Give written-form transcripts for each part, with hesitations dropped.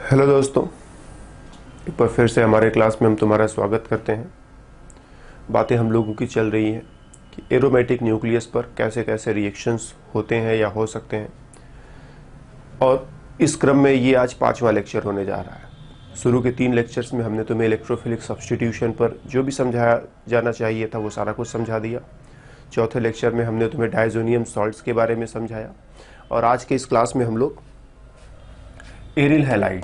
Hello दोस्तों, एक बार फिर से हमारे क्लास में हम तुम्हारा स्वागत करते हैं। बातें हम लोगों की चल रही हैं कि एरोमेटिक न्यूक्लियस पर कैसे कैसे रिएक्शंस होते हैं या हो सकते हैं, और इस क्रम में ये आज 5वां लेक्चर होने जा रहा है। शुरू के 3 लेक्चर्स में हमने तुम्हें इलेक्ट्रोफिलिक सब्स्टिट्यूशन पर जो भी समझाया जाना चाहिए था वो सारा कुछ समझा दिया। चौथे लेक्चर में हमने तुम्हें डायजोनियम सॉल्ट्स के बारे में समझाया, और आज के इस क्लास में हम लोग एरिल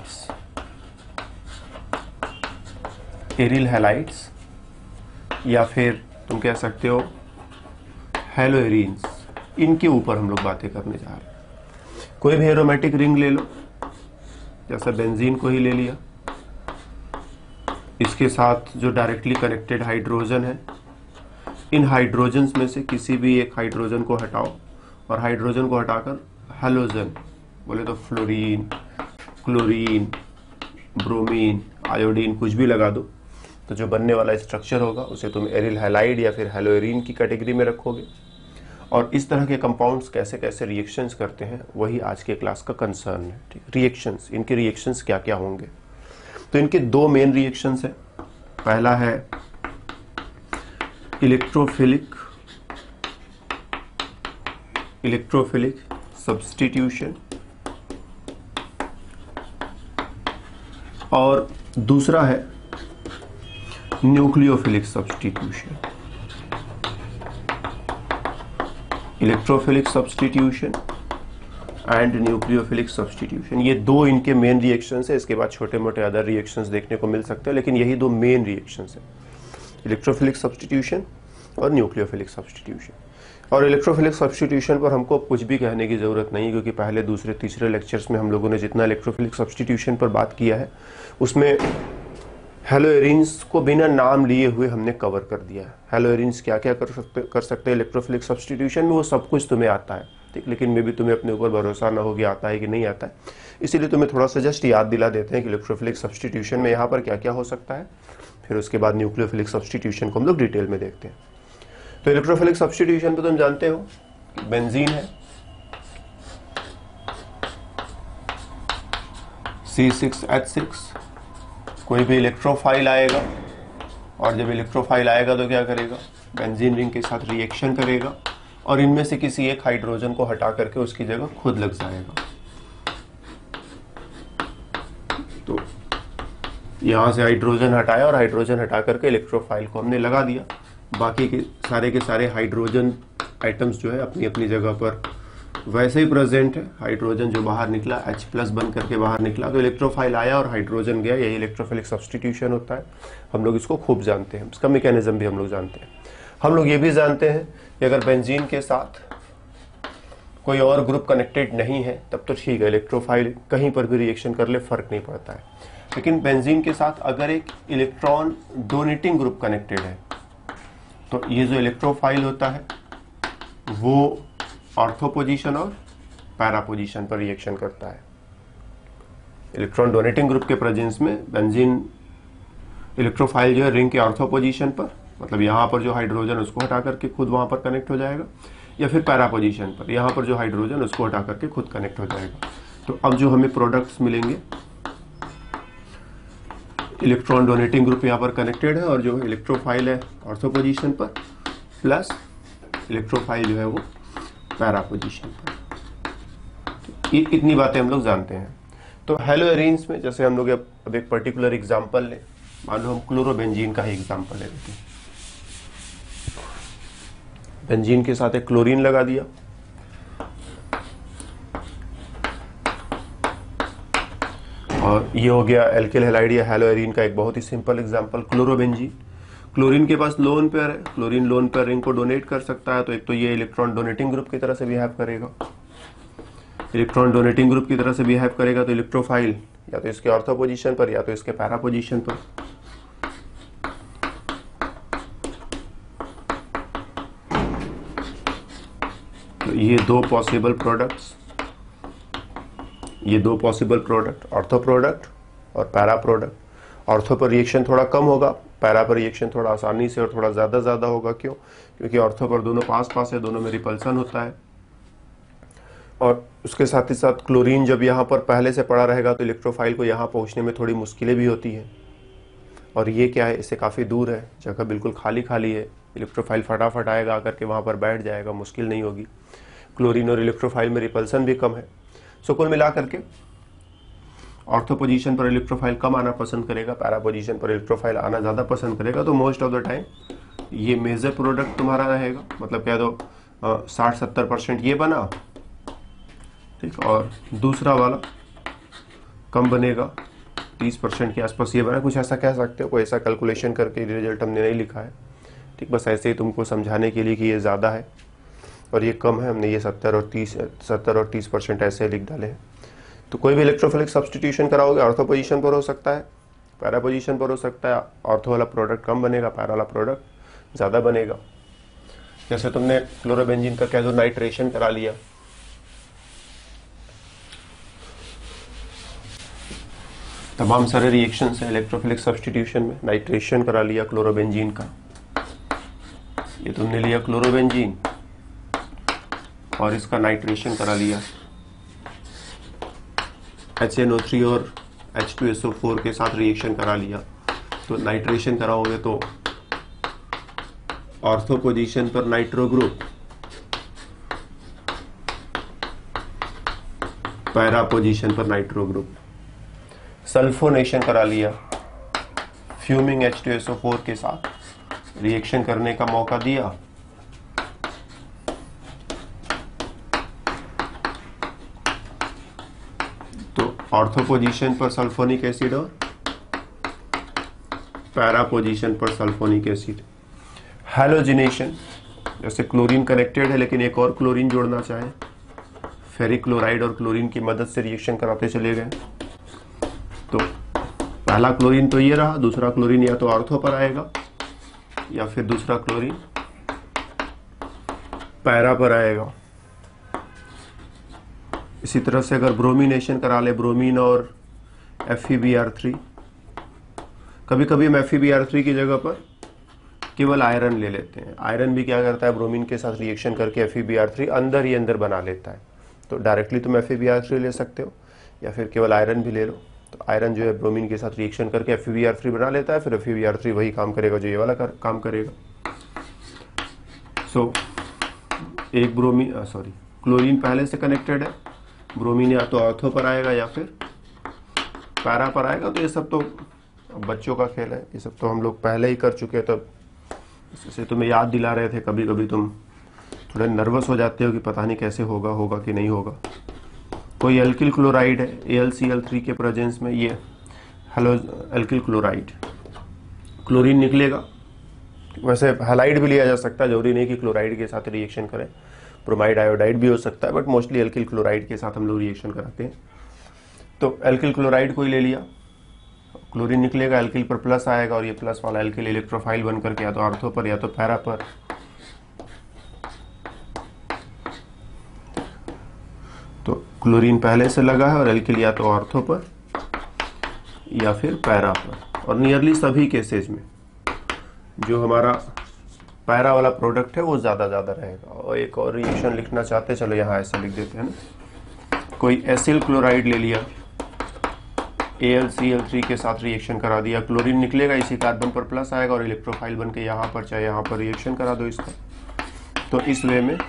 हैलाइड्स या फिर तुम कह सकते हो हैलोएरीन्स, इनके ऊपर हम लोग बातें करने जा रहे हैं। कोई भी एरोमेटिक रिंग ले लो, जैसा बेंजीन को ही ले लिया, इसके साथ जो डायरेक्टली कनेक्टेड हाइड्रोजन है, इन हाइड्रोजन्स में से किसी भी एक हाइड्रोजन को हटाओ और हाइड्रोजन को हटाकर हैलोजन, बोले तो फ्लोरीन, क्लोरीन, ब्रोमीन, आयोडीन, कुछ भी लगा दो, तो जो बनने वाला स्ट्रक्चर होगा उसे तुम एरिल हैलाइड या फिर हैलोएरीन की कैटेगरी में रखोगे। और इस तरह के कंपाउंड्स कैसे कैसे रिएक्शंस करते हैं वही आज के क्लास का कंसर्न है। ठीक, रिएक्शंस, इनके रिएक्शंस क्या क्या होंगे। तो इनके 2 मेन रिएक्शंस हैं। पहला है इलेक्ट्रोफिलिक सब्स्टिट्यूशन, और दूसरा है nucleophilic substitution. Electrophilic substitution and nucleophilic substitution, ये 2 इनके मेन रिएक्शंस है। इसके बाद छोटे मोटे अदर रिएक्शंस देखने को मिल सकते हैं, लेकिन यही 2 मेन रिएक्शंस है, इलेक्ट्रोफिलिक सब्स्टिट्यूशन और न्यूक्लियोफिलिक सब्स्टिट्यूशन। और इलेक्ट्रोफिलिक सब्स्टिट्यूशन पर हमको कुछ भी कहने की ज़रूरत नहीं, क्योंकि पहले दूसरे तीसरे लेक्चर्स में हम लोगों ने जितना इलेक्ट्रोफिलिक सब्स्टिट्यूशन पर बात किया है उसमें हैलोएरीन्स को बिना नाम लिए हुए हमने कवर कर दिया है। हैलोएरीन्स क्या क्या कर सकते हैं इलेक्ट्रोफिलिक सब्स्टिट्यूशन में, वो सब कुछ तुम्हें आता है। ठीक, लेकिन मे भी तुम्हें अपने ऊपर भरोसा ना हो कि आता है कि नहीं आता है, इसीलिए तुम्हें थोड़ा सा जस्ट याद दिला देते हैं कि इलेक्ट्रोफिलिक सब्स्टिट्यूशन में यहाँ पर क्या क्या हो सकता है। फिर उसके बाद न्यूक्लियोफिलिक सब्स्टिट्यूशन को हम लोग डिटेल में देखते हैं। तो इलेक्ट्रोफिलिक सब्स्टिट्यूशन पे तुम जानते हो बेंजीन है, C6H6, कोई भी इलेक्ट्रोफाइल आएगा, और जब इलेक्ट्रोफाइल आएगा तो क्या करेगा, बेंजीन रिंग के साथ रिएक्शन करेगा और इनमें से किसी एक हाइड्रोजन को हटा करके उसकी जगह खुद लग जाएगा। तो यहां से हाइड्रोजन हटाया और हाइड्रोजन हटा करके इलेक्ट्रोफाइल को हमने लगा दिया। बाकी के सारे हाइड्रोजन आइटम्स जो है अपनी अपनी जगह पर वैसे ही प्रेजेंट है। हाइड्रोजन जो बाहर निकला H+ बन करके बाहर निकला, तो इलेक्ट्रोफाइल आया और हाइड्रोजन गया, यही इलेक्ट्रोफिलिक सब्स्टिट्यूशन होता है। हम लोग इसको खूब जानते हैं, इसका मैकेनिज्म भी हम लोग जानते हैं। हम लोग ये भी जानते हैं कि अगर बेंजीन के साथ कोई और ग्रुप कनेक्टेड नहीं है तब तो ठीक है, इलेक्ट्रोफाइल कहीं पर भी रिएक्शन कर ले फर्क नहीं पड़ता है। लेकिन बेंजीन के साथ अगर एक इलेक्ट्रॉन डोनेटिंग ग्रुप कनेक्टेड है तो ये जो इलेक्ट्रोफाइल होता है वो ऑर्थो पोजीशन और पैरा पोजीशन पर रिएक्शन करता है। इलेक्ट्रॉन डोनेटिंग ग्रुप के प्रेजेंस में बेंजीन इलेक्ट्रोफाइल जो है रिंग के ऑर्थो पोजीशन पर, मतलब यहाँ पर जो हाइड्रोजन उसको हटा करके खुद वहां पर कनेक्ट हो जाएगा, या फिर पैरा पोजीशन पर यहाँ पर जो हाइड्रोजन उसको हटा करके खुद कनेक्ट हो जाएगा। तो अब जो हमें प्रोडक्ट्स मिलेंगे, इलेक्ट्रॉन डोनेटिंग ग्रुप यहाँ पर कनेक्टेड है और जो इलेक्ट्रोफाइल है ऑर्थो पोजीशन पर, प्लस इलेक्ट्रोफाइल जो है वो पैरा पोजीशन पर। तो इतनी बातें हम लोग जानते हैं। तो हैलोएरीन्स में जैसे हम लोग अब एक पर्टिकुलर एग्जांपल लें, मान लो हम क्लोरोबेंजीन का ही एग्जांपल ले लेते हैं। बेंजीन के साथ एक क्लोरीन लगा दिया, और ये हो गया एल्किल हैलाइड या हैलोएरीन का एक बहुत ही सिंपल एग्जांपल क्लोरोबेंजीन। क्लोरीन के पास लोन पेयर है, क्लोरीन लोन पेयर रिंग को डोनेट कर सकता है, तो एक तो ये इलेक्ट्रॉन डोनेटिंग ग्रुप की तरह से बिहेव करेगा। इलेक्ट्रॉन डोनेटिंग ग्रुप की तरह से बिहेव करेगा तो इलेक्ट्रोफाइल या तो इसके ऑर्थो पोजीशन पर या तो इसके पैरा पोजीशन पर। तो ये 2 पॉसिबल प्रोडक्ट, ऑर्थो प्रोडक्ट और पैरा प्रोडक्ट। ऑर्थो पर रिएक्शन थोड़ा कम होगा, पैरा पर रिएक्शन थोड़ा आसानी से और थोड़ा ज़्यादा होगा। क्यों? क्योंकि ऑर्थो पर दोनों पास पास है, दोनों में रिपल्सन होता है, और उसके साथ ही साथ क्लोरीन जब यहाँ पर पहले से पड़ा रहेगा तो इलेक्ट्रोफाइल को यहाँ पहुँचने में थोड़ी मुश्किलें भी होती हैं। और ये क्या है, इससे काफ़ी दूर है, जगह बिल्कुल खाली खाली है, इलेक्ट्रोफाइल फटाफट आएगा आकर के वहाँ पर बैठ जाएगा, मुश्किल नहीं होगी। क्लोरीन और इलेक्ट्रोफाइल में रिपल्सन भी कम है। सो कुल मिला करके ऑर्थो पोजीशन पर इलेक्ट्रोफाइल कम आना पसंद करेगा, पैरा पोजीशन पर इलेक्ट्रोफाइल आना ज़्यादा पसंद करेगा। तो मोस्ट ऑफ द टाइम ये मेजर प्रोडक्ट तुम्हारा रहेगा, मतलब कह दो 60-70% ये बना, ठीक, और दूसरा वाला कम बनेगा, 30% के आसपास ये बना, कुछ ऐसा कह सकते हो। कोई ऐसा कैलकुलेशन करके रिजल्ट हमने नहीं लिखा है, ठीक, बस ऐसे ही तुमको समझाने के लिए कि ये ज़्यादा है और ये कम है, हमने ये 70 और 30% ऐसे लिख डाले हैं। तो कोई भी इलेक्ट्रोफिलिक सब्स्टिट्यूशन कराओगे ऑर्थो पोजीशन पर हो सकता है, पैरा पोजीशन पर हो सकता है। ऑर्थो वाला प्रोडक्ट कम बनेगा, पैरा वाला प्रोडक्ट ज़्यादा बनेगा। जैसे तुमने क्लोरोबेंजीन का कह दो नाइट्रेशन करा लिया, तमाम सारे रिएक्शन है इलेक्ट्रोफिलिक सब्स्टिट्यूशन में, नाइट्रेशन करा लिया क्लोरोबेंजीन का। ये तुमने लिया क्लोरोबेंजीन और इसका नाइट्रेशन करा लिया, HNO3 और H2SO4 के साथ रिएक्शन करा लिया। तो नाइट्रेशन कराओगे तो ऑर्थो पोजीशन पर नाइट्रो ग्रुप, पैरा पोजीशन पर नाइट्रो ग्रुप। सल्फोनेशन करा लिया, फ्यूमिंग H2SO4 के साथ रिएक्शन करने का मौका दिया, तो ऑर्थो पोजीशन पर सल्फोनिक एसिड और पैरा पोजीशन पर सल्फोनिक एसिड। हैलोजिनेशन, जैसे क्लोरीन कनेक्टेड है लेकिन एक और क्लोरीन जोड़ना चाहे, फेरिक क्लोराइड और क्लोरीन की मदद से रिएक्शन कराते चले गए, तो पहला क्लोरीन तो ये रहा, दूसरा क्लोरीन या तो ऑर्थो पर आएगा या फिर दूसरा क्लोरीन पैरा पर आएगा। इसी तरह से अगर ब्रोमिनेशन करा ले, ब्रोमीन और FeBr3, कभी कभी हम FeBr3 की जगह पर केवल आयरन ले लेते हैं। आयरन भी क्या करता है, ब्रोमीन के साथ रिएक्शन करके FeBr3 अंदर ही अंदर बना लेता है। तो डायरेक्टली तुम FeBr3 ले सकते हो या फिर केवल आयरन भी ले लो। तो आयरन जो है ब्रोमीन के साथ रिएक्शन करके FeBr3 बना लेता है, फिर FeBr3 वही काम करेगा जो ये वाला काम करेगा। सो एक क्लोरीन पहले से कनेक्टेड है, ब्रोमीन या तो ऑर्थो पर आएगा या फिर पैरा पर आएगा। तो ये सब तो बच्चों का खेल है, ये सब तो हम लोग पहले ही कर चुके हैं। तो जैसे तुम्हें याद दिला रहे थे, कभी कभी तुम थोड़े नर्वस हो जाते हो कि पता नहीं कैसे होगा कि नहीं होगा। कोई एल्किल क्लोराइड है AlCl3 के प्रेजेंस में, ये एल्किल क्लोराइड, क्लोरीन निकलेगा। वैसे हैलाइड भी लिया जा सकता है, जरूरी नहीं कि क्लोराइड के साथ रिएक्शन करें, ब्रोमाइड आयोडाइड भी हो सकता है, बट मोस्टली एल्किल क्लोराइड के साथ हम लोग रिएक्शन कराते हैं। तो एल्किल क्लोराइड को ही ले लिया, क्लोरीन निकलेगा, एल्किल पर प्लस आएगा और ये प्लस वाला एल्किल इलेक्ट्रोफाइल बन करके या तो ऑर्थो पर या तो पैरा पर, तो क्लोरीन पहले से लगा है और एल्किल या तो ऑर्थो पर या फिर पैरा पर। और नियरली सभी केसेज में जो हमारा पैरा वाला प्रोडक्ट है वो ज़्यादा रहेगा। और एक और रिएक्शन लिखना चाहते, चलो यहाँ ऐसे लिख देते हैं ना। कोई एसिल क्लोराइड ले लिया, AlCl3 के साथ रिएक्शन करा दिया, क्लोरीन निकलेगा, इसी कार्बन पर प्लस आएगा और इलेक्ट्रोफाइल बन के यहाँ पर चाहे यहाँ पर रिएक्शन करा दो इसका। तो इस वे में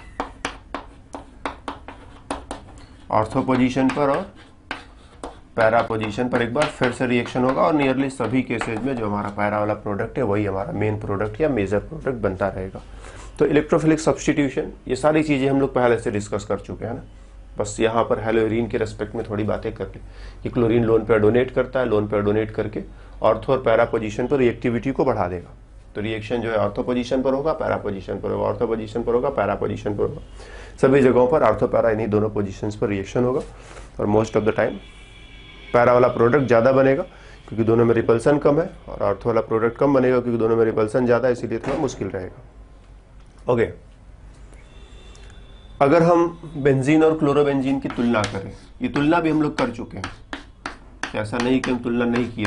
ऑर्थो पोजीशन पर और पैरा पोजीशन पर एक बार फिर से रिएक्शन होगा और नियरली सभी केसेज में जो हमारा पैरा वाला प्रोडक्ट है वही हमारा मेन प्रोडक्ट या मेजर प्रोडक्ट बनता रहेगा। तो इलेक्ट्रोफिलिक सब्स्टिट्यूशन, ये सारी चीज़ें हम लोग पहले से डिस्कस कर चुके हैं ना। बस यहाँ पर हेलोरीन के रेस्पेक्ट में थोड़ी बातें कर ले कि क्लोरीन लोन पेयर डोनेट करता है, लोन पेयर डोनेट करके ऑर्थो और पैरा पोजीशन पर रिएक्टिविटी को बढ़ा देगा। तो रिएक्शन जो है ऑर्थो पोजीशन पर होगा, पैरा पोजीशन पर होगा, ऑर्थो पोजीशन पर होगा, पैरा पोजीशन पर होगा। सभी जगहों पर ऑर्थो पैरा इन्हीं दोनों पोजीशंस पर रिएक्शन होगा और मोस्ट ऑफ द टाइम पैरा वाला प्रोडक्ट ज़्यादा बनेगा क्योंकि दोनों में रिपल्सन कम है, और ऑर्थो वाला प्रोडक्ट कम बनेगा क्योंकि दोनों में रिपल्सन ज़्यादा है, इसीलिए थोड़ा मुश्किल रहेगा। ओके, अगर हम बेंजीन और क्लोरोबेंजीन की तुलना करें, ये तुलना भी हम लोग कर चुके हैं, ऐसा नहीं कि हम तुलना नहीं किए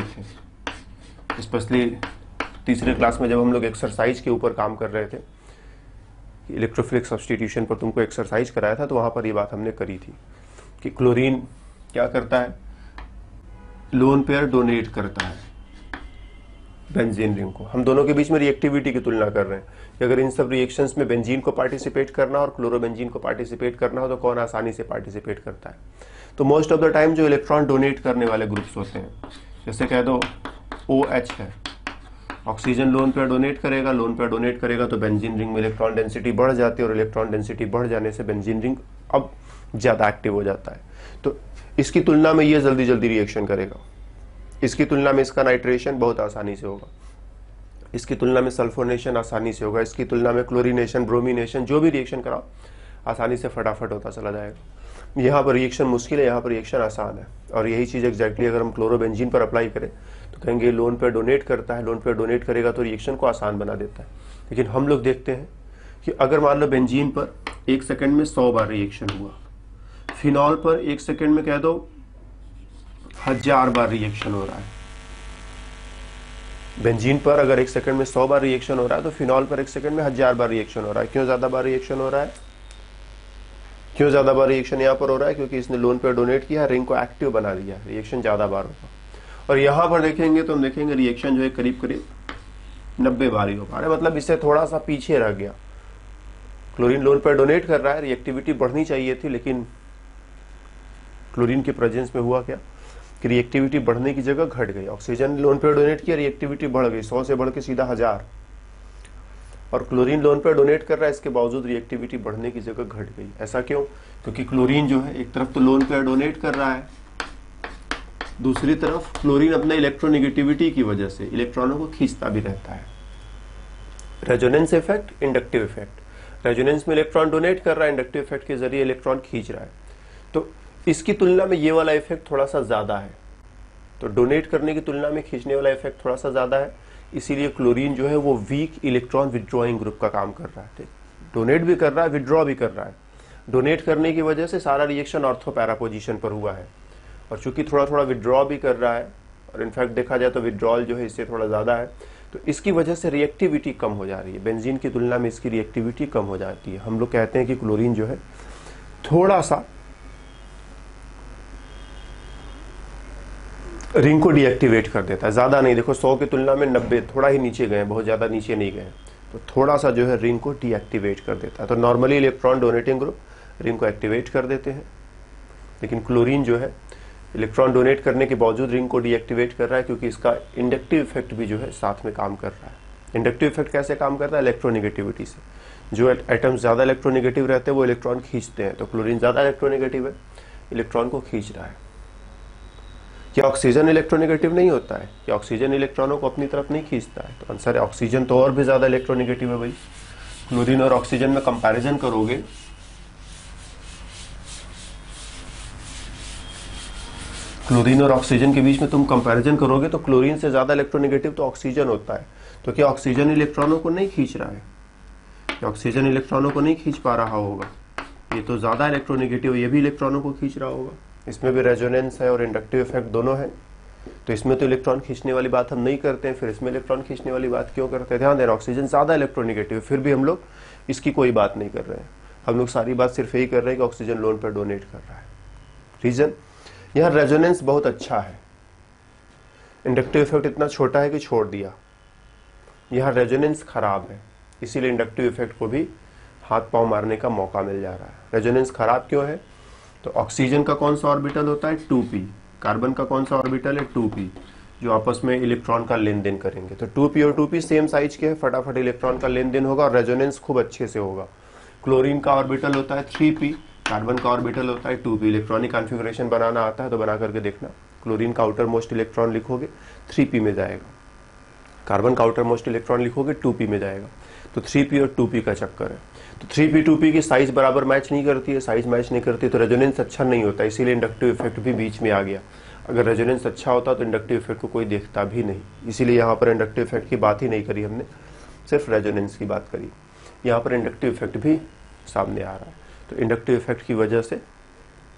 थे। स्पेशली तीसरे क्लास में जब हम लोग एक्सरसाइज के ऊपर काम कर रहे थे इलेक्ट्रोफिलिक सब्स्टिट्यूशन पर तुमको एक्सरसाइज कराया था, तो वहां पर ये बात हमने करी थी कि क्लोरीन क्या करता है, लोन पेयर डोनेट करता है बेंजीन रिंग को। हम दोनों के बीच में रिएक्टिविटी की तुलना कर रहे हैं कि अगर इन सब रिएक्शंस में बेंजीन को पार्टिसिपेट करना और क्लोरोबेंजीन को पार्टिसिपेट करना हो तो कौन आसानी से पार्टिसिपेट करता है। तो मोस्ट ऑफ द टाइम जो इलेक्ट्रॉन डोनेट करने वाले ग्रुप्स होते हैं, जैसे कह दो OH है, ऑक्सीजन लोन पेयर डोनेट करेगा, लोन पेयर डोनेट करेगा तो बेंजीन रिंग में इलेक्ट्रॉन डेंसिटी बढ़ जाती है और इलेक्ट्रॉन डेंसिटी बढ़ जाने से बेंजीन रिंग अब ज्यादा एक्टिव हो जाता है। तो इसकी तुलना में ये जल्दी जल्दी रिएक्शन करेगा, इसकी तुलना में इसका नाइट्रेशन बहुत आसानी से होगा, इसकी तुलना में सल्फोनेशन आसानी से होगा, इसकी तुलना में क्लोरीनेशन, ब्रोमिनेशन, जो भी रिएक्शन कराओ आसानी से फटाफट होता चला जाएगा। यहाँ पर रिएक्शन मुश्किल है, यहाँ पर रिएक्शन आसान है। और यही चीज़ एग्जैक्टली अगर हम क्लोरोबेंजीन पर अप्लाई करें तो कहेंगे लोन पेयर डोनेट करता है, लोन पेयर डोनेट करेगा तो रिएक्शन को आसान बना देता है। लेकिन हम लोग देखते हैं कि अगर मान लो बेंजीन पर 1 सेकेंड में 100 बार रिएक्शन हुआ, फिनॉल पर 1 सेकेंड में कह दो 1000 बार रिएक्शन हो रहा है। बेंजीन पर अगर 1 सेकंड में 100 बार रिएक्शन हो रहा है तो फिनॉल पर 1 सेकंड में 1000 बार रिएक्शन हो रहा है। क्यों ज्यादा बार रिएक्शन हो रहा है, क्यों ज्यादा बार रिएक्शन यहाँ पर हो रहा है? क्योंकि इसने लोन पेयर डोनेट किया, रिंग को एक्टिव बना दिया, रिएक्शन ज्यादा बार होगा। और यहां पर देखेंगे तो हम देखेंगे रिएक्शन जो है करीब करीब 90 बार ही हो पा रहा है, मतलब इससे थोड़ा सा पीछे रह गया। क्लोरीन लोन पेयर डोनेट कर रहा है, रिएक्टिविटी बढ़नी चाहिए थी, लेकिन क्लोरीन के प्रेजेंस में हुआ क्या कि रिएक्टिविटी बढ़ने की जगह घट गई। ऑक्सीजन लोन पेयर डोनेट किया, रिएक्टिविटी बढ़ गई, 100 से बढ़ के सीधा 1000। और क्लोरीन लोन पेयर डोनेट कर रहा है, इसके बावजूद रिएक्टिविटी बढ़ने की जगह घट गई। ऐसा क्यों? क्योंकि क्लोरीन जो है एक तरफ तो लोन पेयर डोनेट कर रहा है, दूसरी तरफ क्लोरीन अपने इलेक्ट्रोनेगेटिविटी की वजह से इलेक्ट्रॉनों को खींचता भी रहता है। Resonance effect, inductive effect. Resonance में इलेक्ट्रॉन डोनेट कर रहा है, इंडक्टिव इफेक्ट के जरिए इलेक्ट्रॉन खींच रहा है। तो इसकी तुलना में ये वाला इफेक्ट थोड़ा सा ज्यादा है, तो डोनेट करने की तुलना में खींचने वाला इफेक्ट थोड़ा सा ज्यादा है। इसीलिए क्लोरीन जो है वो वीक इलेक्ट्रॉन विड्रॉइंग ग्रुप का काम कर रहा है। डोनेट भी कर रहा है, विड्रॉ भी कर रहा है। डोनेट करने की वजह से सारा रिएक्शन ऑर्थो पैरा पोजीशन पर हुआ है, और चूंकि थोड़ा थोड़ा विड्रॉ भी कर रहा है, और इनफैक्ट देखा जाए तो विड्रॉल जो है इससे थोड़ा ज्यादा है, तो इसकी वजह से रिएक्टिविटी कम हो जा रही है। बेंजीन की तुलना में इसकी रिएक्टिविटी कम हो जाती है। हम लोग कहते हैं कि क्लोरीन जो है थोड़ा सा रिंग को डीएक्टिवेट कर देता है, ज्यादा नहीं। देखो 100 की तुलना में 90, थोड़ा ही नीचे गए, बहुत ज्यादा नीचे नहीं गए, तो थोड़ा सा जो है रिंग को डीएक्टिवेट कर देता है। तो normally electron donating group ring को एक्टिवेट कर देते हैं, लेकिन क्लोरीन जो है इलेक्ट्रॉन डोनेट करने के बावजूद रिंग को डीएक्टिवेट कर रहा है, क्योंकि इसका इंडक्टिव इफेक्ट भी जो है साथ में काम कर रहा है। इंडक्टिव इफेक्ट कैसे काम करता है? इलेक्ट्रोनेगेटिविटी से। जो एटम्स ज्यादा इलेक्ट्रोनेगेटिव रहते हैं वो इलेक्ट्रॉन खींचते हैं, तो क्लोरीन ज्यादा इलेक्ट्रोनेगेटिव है, इलेक्ट्रॉन को खींच रहा है। क्या ऑक्सीजन इलेक्ट्रोनेगेटिव नहीं होता है? क्या ऑक्सीजन इलेक्ट्रॉनों को अपनी तरफ नहीं खींचता है? तो आंसर है ऑक्सीजन तो और भी ज्यादा इलेक्ट्रोनेगेटिव है भाई। क्लोरीन और ऑक्सीजन में कंपैरिजन करोगे, क्लोरीन और ऑक्सीजन के बीच में तुम कंपैरिजन करोगे तो क्लोरीन से ज्यादा इलेक्ट्रोनेगेटिव तो ऑक्सीजन होता है। तो क्या ऑक्सीजन इलेक्ट्रॉनों को नहीं खींच रहा है? क्या ऑक्सीजन इलेक्ट्रॉनों को नहीं खींच पा रहा होगा? ये तो ज्यादा इलेक्ट्रोनेगेटिव, ये भी इलेक्ट्रॉनों को खींच रहा होगा। इसमें भी रेजोनेंस है और इंडक्टिव इफेक्ट दोनों है, तो इसमें तो इलेक्ट्रॉन खींचने वाली बात हम नहीं करते हैं, फिर इसमें इलेक्ट्रॉन खींचने वाली बात क्यों करते हैं? ध्यान देना, ऑक्सीजन ज्यादा इलेक्ट्रोनेगेटिव, फिर भी हम लोग इसकी कोई बात नहीं कर रहे हैं। हम लोग सारी बात सिर्फ यही कर रहे हैं कि ऑक्सीजन लोन पर डोनेट कर रहा है। रीजन, यहाँ रेजोनेंस बहुत अच्छा है, इंडक्टिव इफेक्ट इतना छोटा है कि छोड़ दिया। यहाँ रेजोनेंस खराब है, इसीलिए इंडक्टिव इफेक्ट को भी हाथ पांव मारने का मौका मिल जा रहा है। रेजोनेंस खराब क्यों है? तो ऑक्सीजन का कौन सा ऑर्बिटल होता है? 2p। कार्बन का कौन सा ऑर्बिटल है? 2p, जो आपस में इलेक्ट्रॉन का लेन देन करेंगे। तो 2p और 2p सेम साइज के हैं, फटाफट इलेक्ट्रॉन का लेन देन होगा और रेजोनेंस खूब अच्छे से होगा। क्लोरीन का ऑर्बिटल होता है 3p, कार्बन का ऑर्बिटल होता है 2p। इलेक्ट्रॉनिक कॉन्फ़िगरेशन बनाना आता है तो बना करके देखना। क्लोरीन का आउटर मोस्ट इलेक्ट्रॉन लिखोगे 3p में जाएगा, कार्बन का आउटर मोस्ट इलेक्ट्रॉन लिखोगे 2p में जाएगा। तो 3p और 2p का चक्कर है। तो 3p 2p की साइज बराबर मैच नहीं करती है, साइज मैच नहीं करती तो रेजोनेंस अच्छा नहीं होता, इसीलिए इंडक्टिव इफेक्ट भी बीच में आ गया। अगर रेजोनेंस अच्छा होता तो इंडक्टिव इफेक्ट को कोई देखता भी नहीं, इसीलिए यहाँ पर इंडक्टिव इफेक्ट की बात ही नहीं करी हमने, सिर्फ रेजोनेंस की बात करी। यहाँ पर इंडक्टिव इफेक्ट भी सामने आ रहा है। तो इंडक्टिव इफेक्ट की वजह से,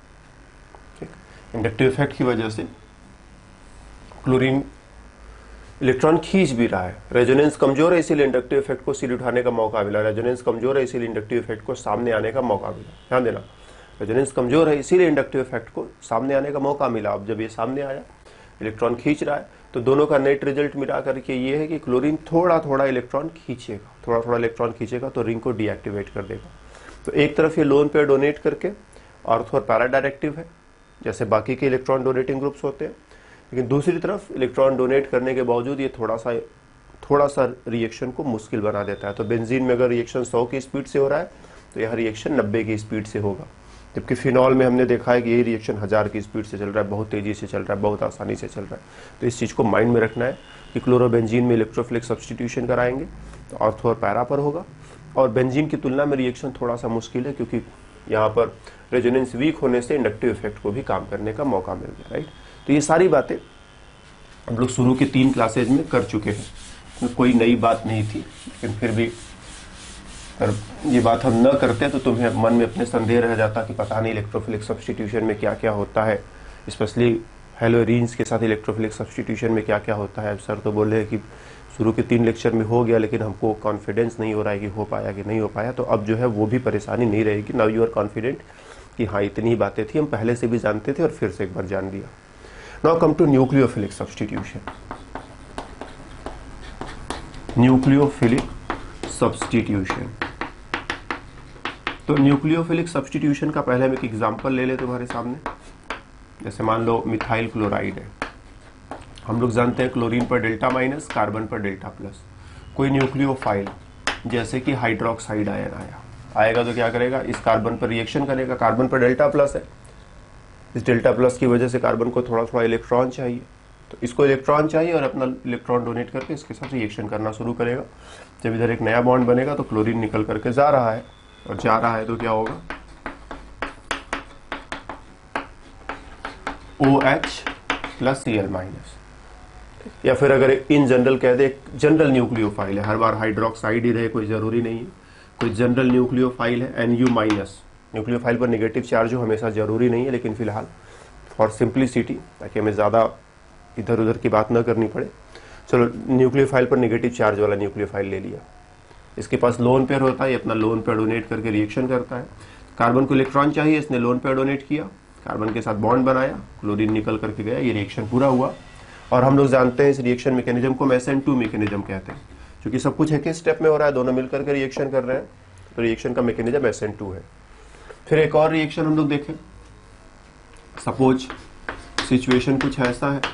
इंडक्टिव इफेक्ट की वजह से क्लोरीन इलेक्ट्रॉन खींच भी रहा है, रेजोनेंस कमजोर है इसीलिए इंडक्टिव इफेक्ट को सीधे उठाने का मौका मिला, रेजोनेंस कमजोर है इसीलिए इंडक्टिव इफेक्ट को सामने आने का मौका मिला। ध्यान देना, रेजोनेंस कमजोर है इसीलिए इंडक्टिव इफेक्ट को सामने आने का मौका मिला। अब जब ये सामने आया, इलेक्ट्रॉन खींच रहा है, तो दोनों का नेट रिजल्ट मिला करके ये है कि क्लोरीन थोड़ा थोड़ा इलेक्ट्रॉन खींचेगा, थोड़ा थोड़ा इलेक्ट्रॉन खींचेगा तो रिंग को डीएक्टिवेट कर देगा। तो एक तरफ ये लोन पेयर डोनेट करके ऑर्थो और पैरा डायरेक्टिव है, जैसे बाकी के इलेक्ट्रॉन डोनेटिंग ग्रुप्स होते हैं, लेकिन दूसरी तरफ इलेक्ट्रॉन डोनेट करने के बावजूद ये थोड़ा सा रिएक्शन को मुश्किल बना देता है। तो बेंजीन में अगर रिएक्शन 100 की स्पीड से हो रहा है तो यह रिएक्शन 90 की स्पीड से होगा, जबकि फिनॉल में हमने देखा है कि यही रिएक्शन 1000 की स्पीड से चल रहा है, बहुत तेजी से चल रहा है, बहुत आसानी से चल रहा है। तो इस चीज़ को माइंड में रखना है कि क्लोरोबेंजीन में इलेक्ट्रोफिलिक सब्स्टिट्यूशन कराएंगे तो ऑर्थो और पैरा पर होगा, और बेंजीन की तुलना में रिएक्शन थोड़ा सा मुश्किल है क्योंकि यहाँ पर रेजोनेंस वीक होने से इंडक्टिव इफेक्ट को भी काम करने का मौका मिल गया। राइट, तो ये सारी बातें हम लोग शुरू के 3 क्लासेज में कर चुके हैं, तो कोई नई बात नहीं थी, लेकिन फिर भी अगर ये बात हम न करते तो तुम्हें मन में अपने संदेह रह जाता कि पता नहीं इलेक्ट्रोफिलिक सब्स्टिट्यूशन में क्या क्या होता है, स्पेशली हेलोरीन्स के साथ इलेक्ट्रोफिलिक सब्स्टिट्यूशन में क्या क्या होता है। सर तो बोले कि शुरू के 3 लेक्चर में हो गया, लेकिन हमको कॉन्फिडेंस नहीं हो रहा है कि हो पाया कि नहीं हो पाया। तो अब जो है वो भी परेशानी नहीं रहेगी। नाउ यू आर कॉन्फिडेंट कि हाँ इतनी ही बातें थी, हम पहले से भी जानते थे और फिर से एक बार जान लिया। Now come to nucleophilic substitution. Nucleophilic substitution, तो न्यूक्लियोफिलिक सब्स्टिट्यूशन का पहले हम एक एग्जांपल ले ले तुम्हारे सामने। जैसे मान लो मिथाइल क्लोराइड है, हम लोग जानते हैं क्लोरीन पर डेल्टा माइनस, कार्बन पर डेल्टा प्लस। कोई न्यूक्लियोफाइल जैसे कि हाइड्रोक्साइड आयन आएगा तो क्या करेगा, इस कार्बन पर रिएक्शन करेगा, कार्बन पर डेल्टा प्लस है, इस डेल्टा प्लस की वजह से कार्बन को थोड़ा थोड़ा इलेक्ट्रॉन चाहिए, तो इसको इलेक्ट्रॉन चाहिए और अपना इलेक्ट्रॉन डोनेट करके इसके साथ रिएक्शन करना शुरू करेगा। जब इधर एक नया बॉन्ड बनेगा तो क्लोरीन निकल करके जा रहा है, और जा रहा है तो क्या होगा, OH प्लस Cl माइनस। या फिर अगर इन जनरल कह दे, जनरल न्यूक्लियोफाइल है, हर बार हाइड्रोक्साइड ही रहे कोई जरूरी नहीं है, कोई जनरल न्यूक्लियोफाइल है Nu माइनस। न्यूक्लियोफाइल पर नेगेटिव चार्ज हो हमेशा जरूरी नहीं है, लेकिन फिलहाल फॉर सिंप्लिसिटी, ताकि हमें ज़्यादा इधर उधर की बात न करनी पड़े, चलो न्यूक्लियोफाइल पर नेगेटिव चार्ज वाला न्यूक्लियोफाइल ले लिया। इसके पास लोन पेयर होता है, ये अपना लोन पेयर डोनेट करके रिएक्शन करता है। कार्बन को इलेक्ट्रॉन चाहिए, इसने लोन पेयर डोनेट किया, कार्बन के साथ बॉन्ड बनाया, क्लोरीन निकल करके गया, ये रिएक्शन पूरा हुआ। और हम लोग जानते हैं इस रिएक्शन मैकेनिज्म को SN2 मैकेनिज्म कहते हैं, क्योंकि सब कुछ एक ही स्टेप में हो रहा है, दोनों मिलकर के रिएक्शन कर रहे हैं, तो रिएक्शन का मैकेनिज्म SN2 है। फिर एक और रिएक्शन हम लोग देखें, सपोज सिचुएशन कुछ ऐसा है,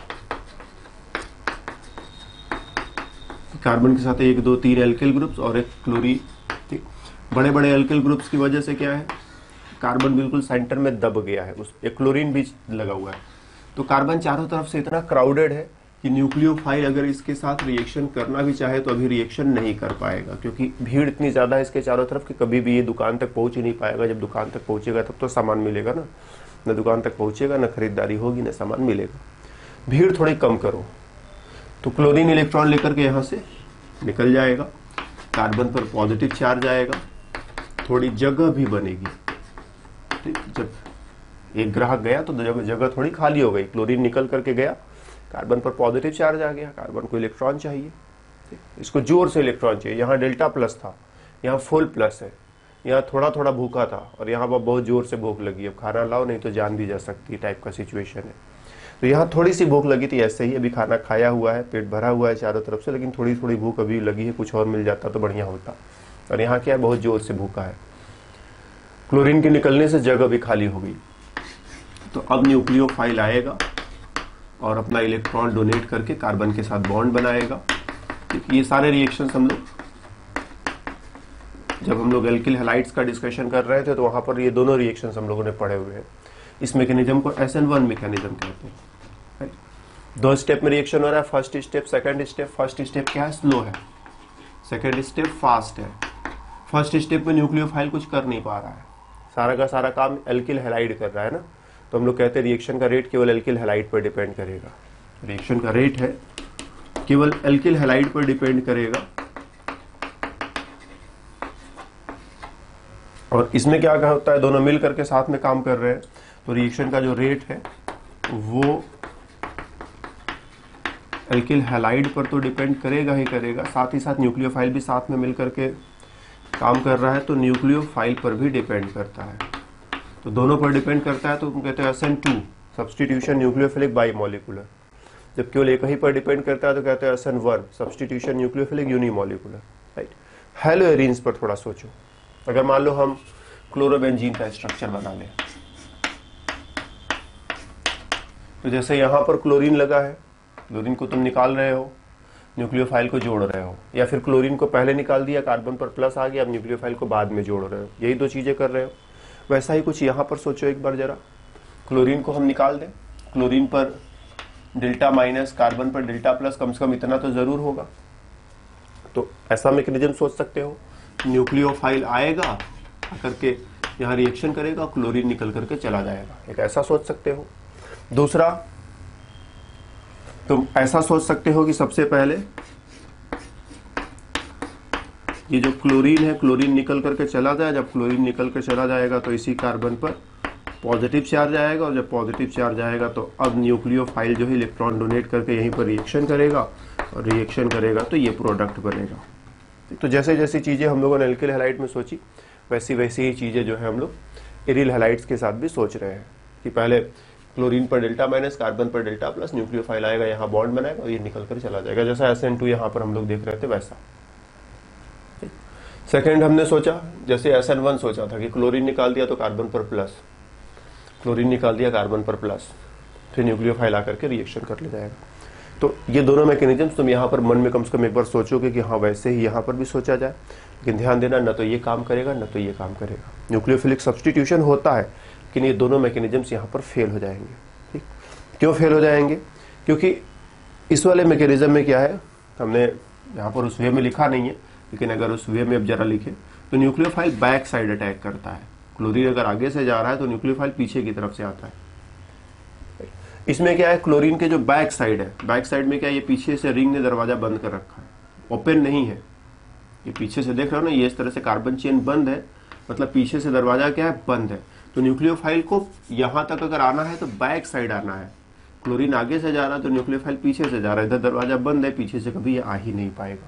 कार्बन के साथ 1 2 3 एल्किल ग्रुप्स और एक क्लोरीन। बड़े बड़े एल्किल ग्रुप्स की वजह से क्या है, कार्बन बिल्कुल सेंटर में दब गया है, उस एक क्लोरीन भी लगा हुआ है, तो कार्बन चारों तरफ से इतना क्राउडेड है कि न्यूक्लियोफाइल अगर इसके साथ रिएक्शन करना भी चाहे तो अभी रिएक्शन नहीं कर पाएगा, क्योंकि भीड़ इतनी ज्यादा है इसके चारों तरफ कि कभी भी ये दुकान तक पहुंच ही नहीं पाएगा। जब दुकान तक पहुंचेगा तब तो सामान मिलेगा ना, न दुकान तक पहुंचेगा, न खरीदारी होगी, न सामान मिलेगा। भीड़ थोड़ी कम करो, तो क्लोरीन इलेक्ट्रॉन लेकर के यहाँ से निकल जाएगा, कार्बन पर पॉजिटिव चार्ज आएगा, थोड़ी जगह भी बनेगी। ठीक, जब एक ग्राहक गया तो जगह थोड़ी खाली हो गई, क्लोरीन निकल करके गया, कार्बन पर पॉजिटिव चार्ज आ गया, कार्बन को इलेक्ट्रॉन चाहिए, इसको जोर से इलेक्ट्रॉन चाहिए। यहाँ डेल्टा प्लस था, यहाँ फुल प्लस है, यहाँ थोड़ा थोड़ा भूखा था और यहाँ पर बहुत जोर से भूख लगी, अब खाना लाओ नहीं तो जान भी जा सकती टाइप का सिचुएशन है। तो यहाँ थोड़ी सी भूख लगी थी, ऐसे ही अभी खाना खाया हुआ है, पेट भरा हुआ है चारों तरफ से, लेकिन थोड़ी थोड़ी भूख अभी लगी है, कुछ और मिल जाता तो बढ़िया होता। और यहाँ क्या है, बहुत जोर से भूखा है, क्लोरीन के निकलने से जगह भी खाली हो गई। तो अब न्यूक्लियोफाइल आएगा और अपना इलेक्ट्रॉन डोनेट करके कार्बन के साथ बॉन्ड बनाएगा। ये सारे रिएक्शंस हम लोग जब हम लोग एल्किल हैलाइड्स का डिस्कशन कर रहे थे तो वहां पर ये दोनों रिएक्शंस हम लोगों ने पढ़े हुए हैं। इस मैकेनिज्म को SN1 मैकेनिज्म कहते हैं। 2 स्टेप में रिएक्शन हो रहा है, first step, second step. First step क्या है, स्लो है, सेकंड स्टेप फास्ट है। फर्स्ट स्टेप में न्यूक्लियोफाइल कुछ कर नहीं पा रहा है, सारा का सारा काम एल्किल हैलाइड कर रहा है ना, तो हम लोग कहते हैं रिएक्शन का रेट केवल एल्किल हैलाइड पर डिपेंड करेगा। रिएक्शन का रेट है केवल एल्किल हैलाइड पर डिपेंड करेगा। और इसमें क्या क्या होता है, दोनों मिल करके साथ में काम कर रहे हैं, तो रिएक्शन का जो रेट है वो एल्किल हैलाइड पर तो डिपेंड करेगा ही करेगा, साथ ही साथ न्यूक्लियोफाइल भी साथ में मिलकर के काम कर रहा है, तो न्यूक्लियोफाइल पर भी डिपेंड करता है। तो दोनों पर डिपेंड करता है, तो हम कहते हैं SN2 सब्स्टिट्यूशन न्यूक्लियोफिलिक बाईमोलिकुलर। जब केवल एक ही पर डिपेंड करता है तो कहते हैं SN1 substitution nucleophilic unimolecular, right. Haloarenes पर थोड़ा सोचो, अगर मान लो हम क्लोरोबेंजीन का स्ट्रक्चर बना लें, तो जैसे यहां पर क्लोरीन लगा है, क्लोरीन को तुम निकाल रहे हो, न्यूक्लियोफाइल को जोड़ रहे हो, या फिर क्लोरीन को पहले निकाल दिया, कार्बन पर प्लस आ गया, अब न्यूक्लियोफाइल को बाद में जोड़ रहे हो, यही दो चीजें कर रहे हो। वैसा ही कुछ यहां पर सोचो एक बार जरा, क्लोरीन को हम निकाल दें, क्लोरीन पर डेल्टा माइनस, कार्बन पर डेल्टा प्लस, कम से कम इतना तो जरूर होगा। तो ऐसा मैकेनिज्म सोच सकते हो, न्यूक्लियोफाइल आएगा आकर के यहाँ रिएक्शन करेगा, क्लोरीन निकल करके चला जाएगा, एक ऐसा सोच सकते हो। दूसरा, तुम ऐसा सोच सकते हो कि सबसे पहले ये जो क्लोरीन है, क्लोरीन निकल करके चला जाए, जब क्लोरीन निकल कर चला जाएगा तो इसी कार्बन पर पॉजिटिव चार्ज आएगा, और जब पॉजिटिव चार्ज आएगा तो अब न्यूक्लियोफाइल जो है इलेक्ट्रॉन डोनेट करके यहीं पर रिएक्शन करेगा, और रिएक्शन करेगा तो ये प्रोडक्ट बनेगा। तो जैसे जैसी चीजें हम लोगों ने एल्किल हैलाइड में सोची, वैसी वैसी ही चीजें जो है हम लोग एरिल हैलाइड्स के साथ भी सोच रहे हैं कि पहले क्लोरीन पर डेल्टा माइनस, कार्बन पर डेल्टा प्लस, न्यूक्लियोफाइल आएगा, यहाँ बॉन्ड बनाएगा और ये निकल कर चला जाएगा, जैसा SN2 यहाँ पर हम लोग देख रहे थे वैसा। सेकेंड हमने सोचा, जैसे SN1 सोचा था कि क्लोरीन निकाल दिया तो कार्बन पर प्लस, क्लोरीन निकाल दिया कार्बन पर प्लस, फिर न्यूक्लियोफाइल आकर के रिएक्शन कर ले जाएगा। तो ये दोनों मैकेनिज्म्स तुम यहाँ पर मन में कम से कम एक बार सोचोगे कि हाँ वैसे ही यहाँ पर भी सोचा जाए, लेकिन ध्यान देना, न तो ये काम करेगा न तो ये काम करेगा। न्यूक्लियोफिलिक सब्स्टिट्यूशन होता है, लेकिन ये दोनों मैकेनिज्म्स यहाँ पर फेल हो जाएंगे। ठीक, क्यों फेल हो जाएंगे? क्योंकि इस वाले मैकेनिज्म में क्या है, हमने यहाँ पर उस वे में लिखा नहीं है, लेकिन अगर उस वे में अब जरा लिखे तो न्यूक्लियोफाइल बैक साइड अटैक करता है। क्लोरीन अगर आगे से जा रहा है तो न्यूक्लियोफाइल पीछे की तरफ से आता है। इसमें क्या है, क्लोरीन के जो बैक साइड है, बैक साइड में क्या है, ये पीछे से रिंग ने दरवाजा बंद कर रखा है, ओपन नहीं है। ये पीछे से देख रहे हो ना, ये इस तरह से कार्बन चेन बंद है, मतलब पीछे से दरवाजा क्या है, बंद है। तो न्यूक्लियोफाइल को यहां तक अगर आना है तो बैक साइड आना है। क्लोरीन आगे से जा रहा है तो न्यूक्लियोफाइल पीछे से जा रहा है, इधर दरवाजा बंद है, पीछे से कभी ये आ ही नहीं पाएगा।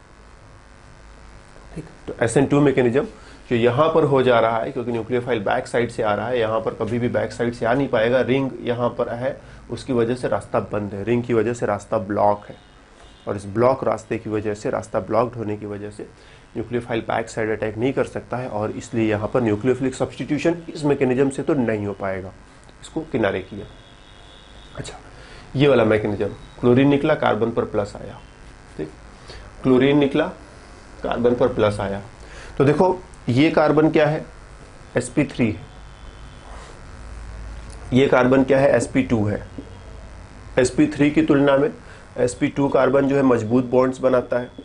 ठीक, तो SN2 मैकेनिज्म जो यहां पर हो जा रहा है, क्योंकि न्यूक्लियोफाइल बैक साइड से आ रहा है, यहां पर कभी भी बैक साइड से आ नहीं पाएगा। रिंग यहां पर है, उसकी वजह से रास्ता बंद है, रिंग की वजह से रास्ता ब्लॉक है, और इस ब्लॉक रास्ते की वजह से, रास्ता ब्लॉक्ड होने की वजह से न्यूक्लियोफाइल बैक साइड अटैक नहीं कर सकता है, और इसलिए यहाँ पर न्यूक्लियोफिलिक सब्स्टिट्यूशन इस मैकेनिज्म से तो नहीं हो पाएगा। इसको किनारे किया। अच्छा, ये वाला मैकेनिज्म, क्लोरीन निकला, कार्बन पर प्लस आया। ठीक, क्लोरीन निकला, कार्बन पर प्लस आया, तो देखो ये कार्बन क्या है, sp3 है, ये कार्बन क्या है, sp2 है। sp3 की तुलना में sp2 कार्बन जो है मजबूत बॉन्ड्स बनाता है।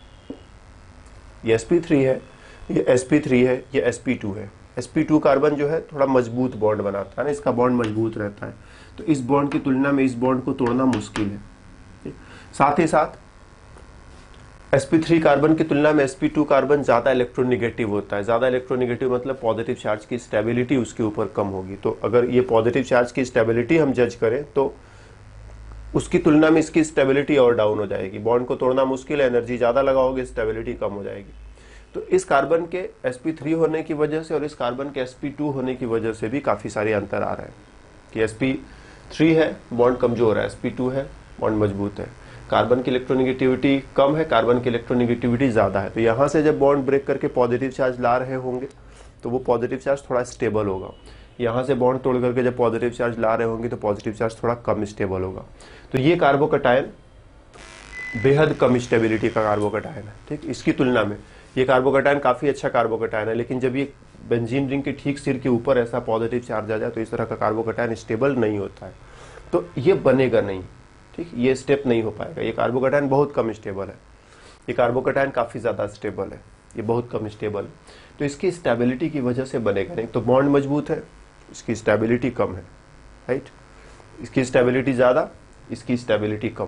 ये sp3 है, ये sp3 है, ये sp2 है। sp2 कार्बन जो है थोड़ा मजबूत बॉन्ड बनाता है ना, इसका बॉन्ड मजबूत रहता है, तो इस बॉन्ड की तुलना में इस बॉन्ड को तोड़ना मुश्किल है। साथ ही साथ sp3 कार्बन की तुलना में sp2 कार्बन ज्यादा इलेक्ट्रोनेगेटिव होता है। ज्यादा इलेक्ट्रोनेगेटिव मतलब पॉजिटिव चार्ज की स्टेबिलिटी उसके ऊपर कम होगी। तो अगर ये पॉजिटिव चार्ज की स्टेबिलिटी हम जज करें तो उसकी तुलना में इसकी स्टेबिलिटी और डाउन हो जाएगी। बॉन्ड को तोड़ना मुश्किल है, एनर्जी ज्यादा लगाओगे, स्टेबिलिटी कम हो जाएगी। तो इस कार्बन के sp3 होने की वजह से और इस कार्बन के sp2 होने की वजह से भी काफी सारे अंतर आ रहे हैं कि sp3 है, बॉन्ड कमजोर है, sp2 है, बॉन्ड मजबूत है। कार्बन की इलेक्ट्रोनेगेटिविटी कम है, कार्बन की इलेक्ट्रोनेगेटिविटी ज्यादा है। तो यहां से जब बॉन्ड ब्रेक करके पॉजिटिव चार्ज ला रहे होंगे तो वो पॉजिटिव चार्ज थोड़ा स्टेबल होगा। यहां से बॉन्ड तोड़ करके जब पॉजिटिव चार्ज ला रहे होंगे तो पॉजिटिव चार्ज थोड़ा कम स्टेबल होगा। तो ये कार्बोकटायन बेहद कम स्टेबिलिटी का कार्बोकटायन है। ठीक, इसकी तुलना में ये कार्बोकटायन काफी अच्छा कार्बोकटायन है, लेकिन जब ये बेंजीन रिंग के ठीक सिर के ऊपर ऐसा पॉजिटिव चार्ज आ जाए तो इस तरह का कार्बोकटायन स्टेबल नहीं होता है, तो ये बनेगा नहीं। ठीक, ये स्टेप नहीं हो पाएगा। ये कार्बोकटायन बहुत कम स्टेबल है, ये कार्बोकटायन काफी ज्यादा स्टेबल है, ये बहुत कम स्टेबल है, तो इसकी स्टेबिलिटी की वजह से बनेगा नहीं। तो बॉन्ड मजबूत है, इसकी स्टेबिलिटी कम है, राइट। इसकी स्टेबिलिटी ज्यादा, इसकी स्टेबिलिटी कम।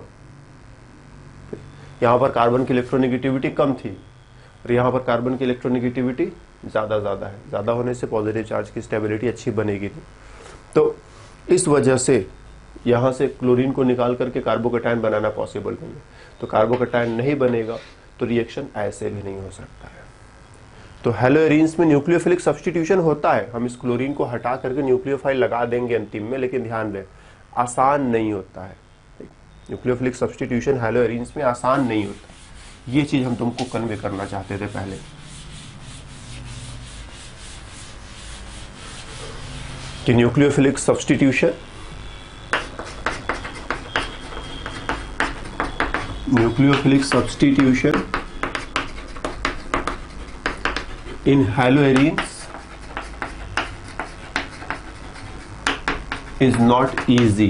यहां पर कार्बन की इलेक्ट्रोनेगेटिविटी कम थी और यहां पर कार्बन की इलेक्ट्रोनेगेटिविटी ज्यादा है। ज्यादा होने से पॉजिटिव चार्ज की स्टेबिलिटी अच्छी बनेगी नहीं। तो इस वजह से यहाँ से क्लोरीन को निकाल करके कार्बोकैटायन बनाना पॉसिबल नहीं है। तो कार्बोकैटायन नहीं बनेगा तो रिएक्शन ऐसे भी नहीं हो सकता है। तो हैलोएरीन्स में न्यूक्लियोफिलिक सब्स्टिट्यूशन होता है, हम इस क्लोरीन को हटा करके न्यूक्लियोफाइल लगा देंगे अंतिम में, लेकिन ध्यान दें आसान नहीं होता है। न्यूक्लियोफिलिक सब्स्टिट्यूशन हैलोएरीन्स में आसान नहीं होता। ये चीज हम तुमको कन्वे करना चाहते थे पहले। कि nucleophilic substitution in haloarenes is not easy,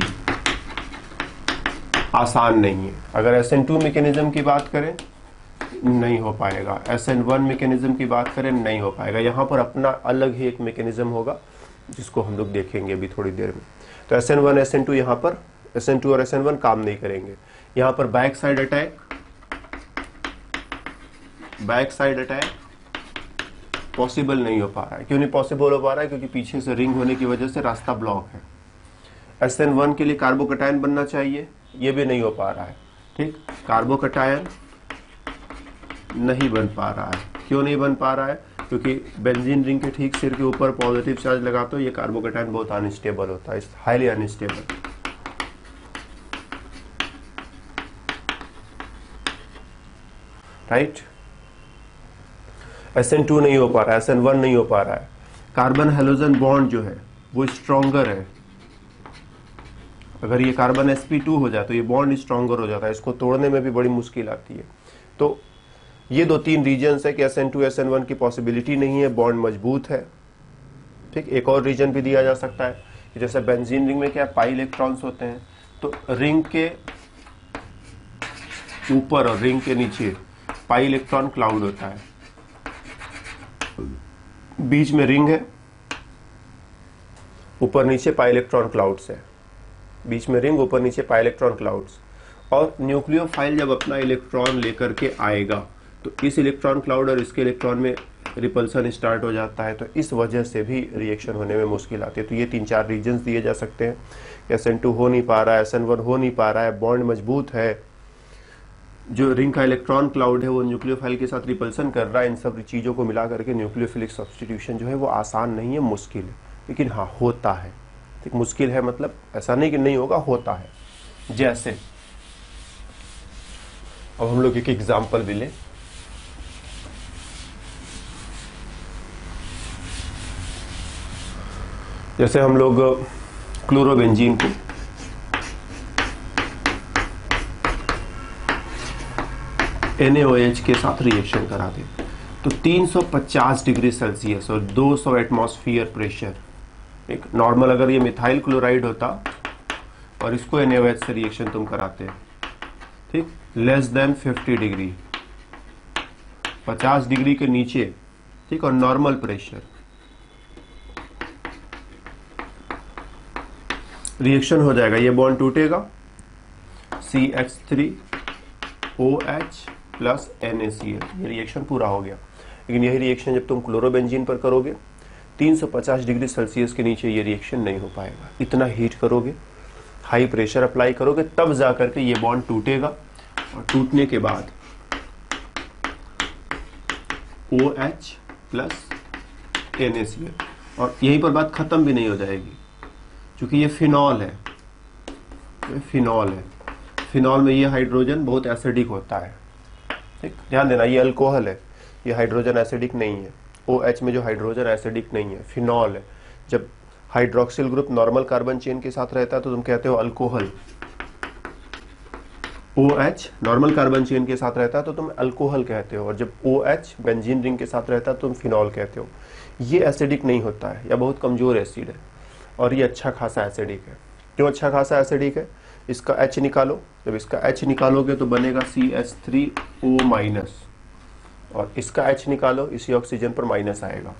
आसान नहीं है। अगर SN2 मैकेनिज्म की बात करें नहीं हो पाएगा, SN1 मैकेनिज्म की बात करें नहीं हो पाएगा। यहां पर अपना अलग ही एक मैकेनिज्म होगा जिसको हम लोग देखेंगे अभी थोड़ी देर में। तो SN1 SN2 यहां पर SN2 और SN1 काम नहीं करेंगे। यहां पर बैक साइड अटैक पॉसिबल नहीं हो पा रहा है। क्यों नहीं पॉसिबल हो पा रहा है? क्योंकि पीछे से रिंग होने की वजह से रास्ता ब्लॉक है। SN1 के लिए कार्बोकैटायन बनना चाहिए, ये भी नहीं हो पा रहा है। ठीक, कार्बोकैटायन नहीं बन पा रहा है। क्यों नहीं बन पा रहा है? क्योंकि बेंजीन रिंग के ठीक सिर के ऊपर पॉजिटिव चार्ज लगा तो ये कार्बोकैटायन बहुत अनस्टेबल होता है, हाईली अनस्टेबल। राइट, SN2 नहीं हो पा रहा है, SN1 नहीं हो पा रहा है। कार्बन हेलोजन बॉन्ड जो है वो स्ट्रॉन्गर है। अगर ये कार्बन sp2 हो जाए तो ये बॉन्ड स्ट्रॉन्गर हो जाता है, इसको तोड़ने में भी बड़ी मुश्किल आती है। तो ये 2-3 रीजन्स है कि SN2 SN1 की पॉसिबिलिटी नहीं है, बॉन्ड मजबूत है। ठीक, एक और रीजन भी दिया जा सकता है कि जैसे बेंजीन रिंग में क्या पाई इलेक्ट्रॉन्स होते हैं, तो रिंग के ऊपर और रिंग के नीचे पाई इलेक्ट्रॉन क्लाउड होता है। बीच में रिंग है, ऊपर नीचे पाई इलेक्ट्रॉन क्लाउड्स है। बीच में रिंग, ऊपर नीचे पाई इलेक्ट्रॉन क्लाउड्स। और न्यूक्लियोफाइल जब अपना इलेक्ट्रॉन लेकर के आएगा तो इस इलेक्ट्रॉन क्लाउड और इसके इलेक्ट्रॉन में रिपल्सन स्टार्ट हो जाता है। तो इस वजह से भी रिएक्शन होने में मुश्किल आती है। तो ये 3-4 रीजन्स दिए जा सकते हैं। SN2 हो नहीं पा रहा है, SN1 हो नहीं पा रहा है, बॉन्ड मजबूत है, जो रिंग का इलेक्ट्रॉन क्लाउड है वो न्यूक्लियोफाइल के साथ रिपल्सन कर रहा है। इन सब चीजों को मिला करके न्यूक्लियोफिलिक सब्स्टिट्यूशन जो है वो आसान नहीं है, मुश्किल है, लेकिन हाँ होता है। ठीक, मुश्किल है मतलब ऐसा नहीं कि नहीं होगा, होता है। जैसे अब हम लोग एक एग्जांपल भी लें। जैसे हम लोग क्लोरोबेंजीन को NaOH के साथ रिएक्शन करा दें तो 350 डिग्री सेल्सियस और 200 एटमॉस्फेयर प्रेशर, एक नॉर्मल अगर ये मिथाइल क्लोराइड होता और इसको NaOH से रिएक्शन तुम कराते, ठीक, लेस देन 50 डिग्री, 50 डिग्री के नीचे, ठीक, और नॉर्मल प्रेशर, रिएक्शन हो जाएगा। ये बॉन्ड टूटेगा, CH3OH प्लस NaCl, ये रिएक्शन पूरा हो गया। लेकिन यही रिएक्शन जब तुम क्लोरोबेंजीन पर करोगे 350 डिग्री सेल्सियस के नीचे ये रिएक्शन नहीं हो पाएगा। इतना हीट करोगे, हाई प्रेशर अप्लाई करोगे, तब जाकर के ये बॉन्ड टूटेगा। और टूटने के बाद OH प्लस NaCl, और यहीं पर बात खत्म भी नहीं हो जाएगी, क्योंकि ये फिनॉल है। फिनॉल है, फिनॉल में ये हाइड्रोजन बहुत एसिडिक होता है। ठीक, ध्यान देना, ये अल्कोहल है, ये हाइड्रोजन एसिडिक नहीं है। OH में जो हाइड्रोजन एसिडिक नहीं है, फिनॉल है। जब hydroxyl group normal carbon chain के साथ रहता है तो तुम कहते हो alcohol. OH normal carbon chain के साथ रहता है तो तुम अल्कोहल कहते हो, और जब OH बेंजीन रिंग के साथ रहता है तो तुम फिनॉल कहते हो। ये एसिडिक नहीं होता है, या बहुत कमजोर एसिड है, और ये अच्छा खासा एसिडिक है। क्यों अच्छा खासा एसिडिक है? इसका H निकालो, जब इसका H निकालोगे तो बनेगा CH3O-, और इसका H निकालो, इसी ऑक्सीजन पर माइनस आएगा,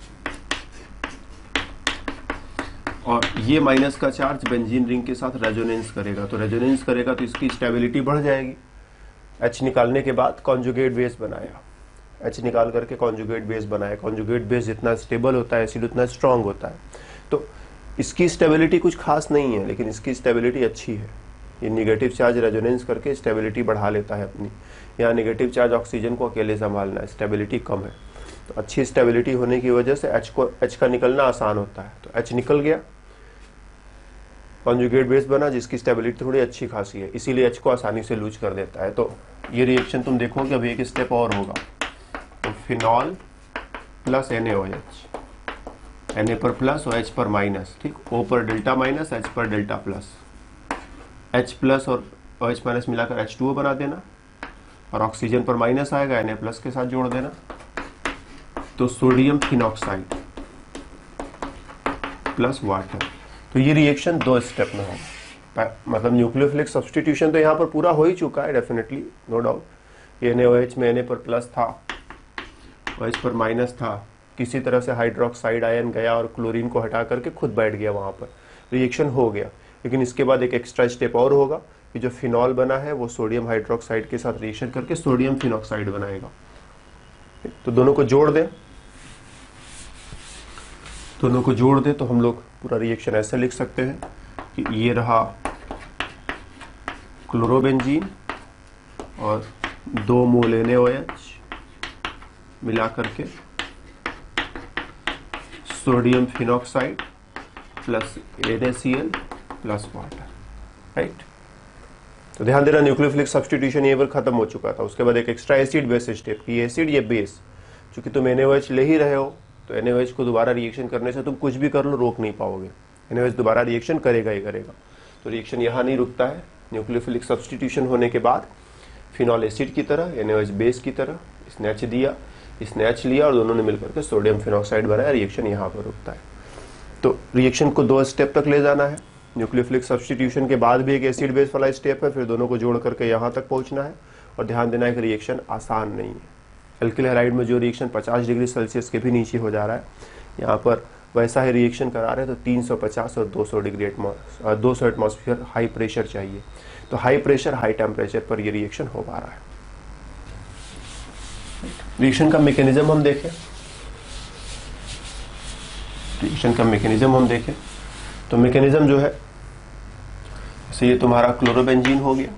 और ये माइनस का चार्ज बेंजीन रिंग के साथ रेजोनेंस करेगा। तो रेजोनेंस करेगा तो इसकी स्टेबिलिटी बढ़ जाएगी। H निकालने के बाद कॉन्जुगेट बेस बनाया, H निकाल करके कॉन्जुगेट बेस बनाया। कॉन्जुगेट बेस जितना स्टेबल होता है एसिड उतना स्ट्रांग होता है। तो इसकी स्टेबिलिटी कुछ खास नहीं है, लेकिन इसकी स्टेबिलिटी अच्छी है। ये नेगेटिव चार्ज रेजोनेंस करके स्टेबिलिटी बढ़ा लेता है अपनी। यहाँ नेगेटिव चार्ज ऑक्सीजन को अकेले संभालना है, स्टेबिलिटी कम है। तो अच्छी स्टेबिलिटी होने की वजह से H का निकलना आसान होता है। तो H निकल गया, कॉन्जुगेट बेस बना जिसकी स्टेबिलिटी थोड़ी अच्छी खासी है, इसीलिए H को आसानी से लूज कर देता है। तो ये रिएक्शन तुम देखोगे अभी एक स्टेप और होगा। तो फिनॉल प्लस NaOH, Na पर प्लस और H पर माइनस, ठीक, O पर डेल्टा माइनस, H पर डेल्टा प्लस, H प्लस और OH माइनस मिलाकर H2O बना देना, और ऑक्सीजन पर माइनस आएगा, Na प्लस के साथ जोड़ देना। तो सोडियम फिनॉक्साइड प्लस वाटर। तो ये रिएक्शन 2 स्टेप में होगा, मतलब न्यूक्लियोफिलिक सब्स्टिट्यूशन तो यहाँ पर पूरा हो ही चुका है डेफिनेटली, नो डाउट। ये NaOH में Na पर प्लस था, OH पर माइनस था, किसी तरह से हाइड्रोक्साइड आयन गया और क्लोरीन को हटा करके खुद बैठ गया वहाँ पर, रिएक्शन हो गया। लेकिन इसके बाद एक एक्स्ट्रा स्टेप और होगा कि जो फिनॉल बना है वो सोडियम हाइड्रोक्साइड के साथ रिएक्शन करके सोडियम फिनॉक्साइड बनाएगा। तो दोनों को जोड़ दें, दोनों को जोड़ दें तो हम लोग पूरा रिएक्शन ऐसे लिख सकते हैं कि ये रहा क्लोरोबेंजीन और 2 मोल NaOH मिला करके sodium phenoxide plus NaCl plus water, right. तो ध्यान देना न्यूक्लियोफिलिक सब्स्टिट्यूशन ये पर खत्म हो चुका था। उसके बाद एक एक्स्ट्रा एसिड बेस स्टेप की, एसिड ये बेस, चूंकि तुम NaOH ले ही रहे हो तो NaOH को दोबारा रिएक्शन करने से तुम कुछ भी कर लो रोक नहीं पाओगे, NaOH दोबारा रिएक्शन करेगा ही करेगा। तो रिएक्शन यहाँ नहीं रुकता है, न्यूक्लियोफिलिक सब्स्टिट्यूशन होने के बाद फिनॉल एसिड की तरह, NaOH बेस की तरह, इसने H दिया, इसने H लिया और दोनों ने मिलकर के सोडियम फिनॉक्साइड बनाया, रिएक्शन यहाँ पर रुकता है। तो रिएक्शन को 2 स्टेप तक ले जाना है। न्यूक्लियोफिलिक सब्स्टिट्यूशन के बाद भी एक एसिड बेस वाला स्टेप है, फिर दोनों को जोड़ करके यहाँ तक पहुँचना है। और ध्यान देना है कि रिएक्शन आसान नहीं है। एल्किल हैलाइड में जो रिएक्शन 50 डिग्री सेल्सियस के भी नीचे हो जा रहा है, यहाँ पर वैसा ही रिएक्शन करा रहे हैं तो 350 और 200 डिग्री 200 एटमॉस्फेयर हाई प्रेशर चाहिए। तो हाई प्रेशर हाई टेम्परेचर पर ये रिएक्शन हो पा रहा है। रिएक्शन का मैकेनिज्म हम देखें, रिएक्शन का मैकेनिज्म हम देखें तो मैकेनिज्म जो है, जैसे ये तुम्हारा क्लोरोबेंजीन हो गया,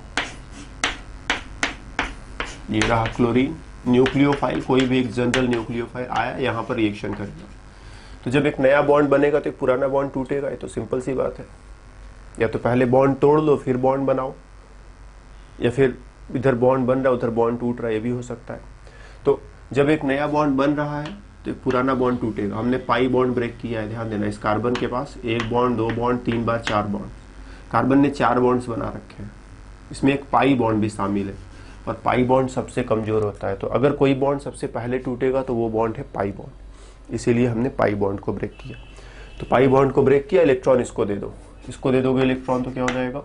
ये रहा क्लोरीन, न्यूक्लियोफाइल, कोई भी एक जनरल न्यूक्लियोफाइल आया यहाँ पर रिएक्शन करेगा। तो जब एक नया बॉन्ड बनेगा तो एक पुराना बॉन्ड टूटेगा, ये तो सिंपल सी बात है। या तो पहले बॉन्ड तोड़ लो फिर बॉन्ड बनाओ, या फिर इधर बॉन्ड बन रहा है उधर बॉन्ड टूट रहा है, ये भी हो सकता है। तो जब एक नया बॉन्ड बन रहा है तो एक पुराना बॉन्ड टूटेगा। हमने पाई बॉन्ड ब्रेक किया है, ध्यान देना, इस कार्बन के पास 1 बॉन्ड 2 बॉन्ड 3 बार 4 बॉन्ड, कार्बन ने 4 बॉन्ड्स बना रखे हैं, इसमें एक पाई बॉन्ड भी शामिल है, और पाई बॉन्ड सबसे कमजोर होता है। तो अगर कोई बॉन्ड सबसे पहले टूटेगा तो वो बॉन्ड है पाई बॉन्ड, इसीलिए हमने पाई बॉन्ड को ब्रेक किया। तो पाई बॉन्ड को ब्रेक किया, इलेक्ट्रॉन इसको दे दो, इसको दे दोगे इलेक्ट्रॉन तो क्या हो जाएगा,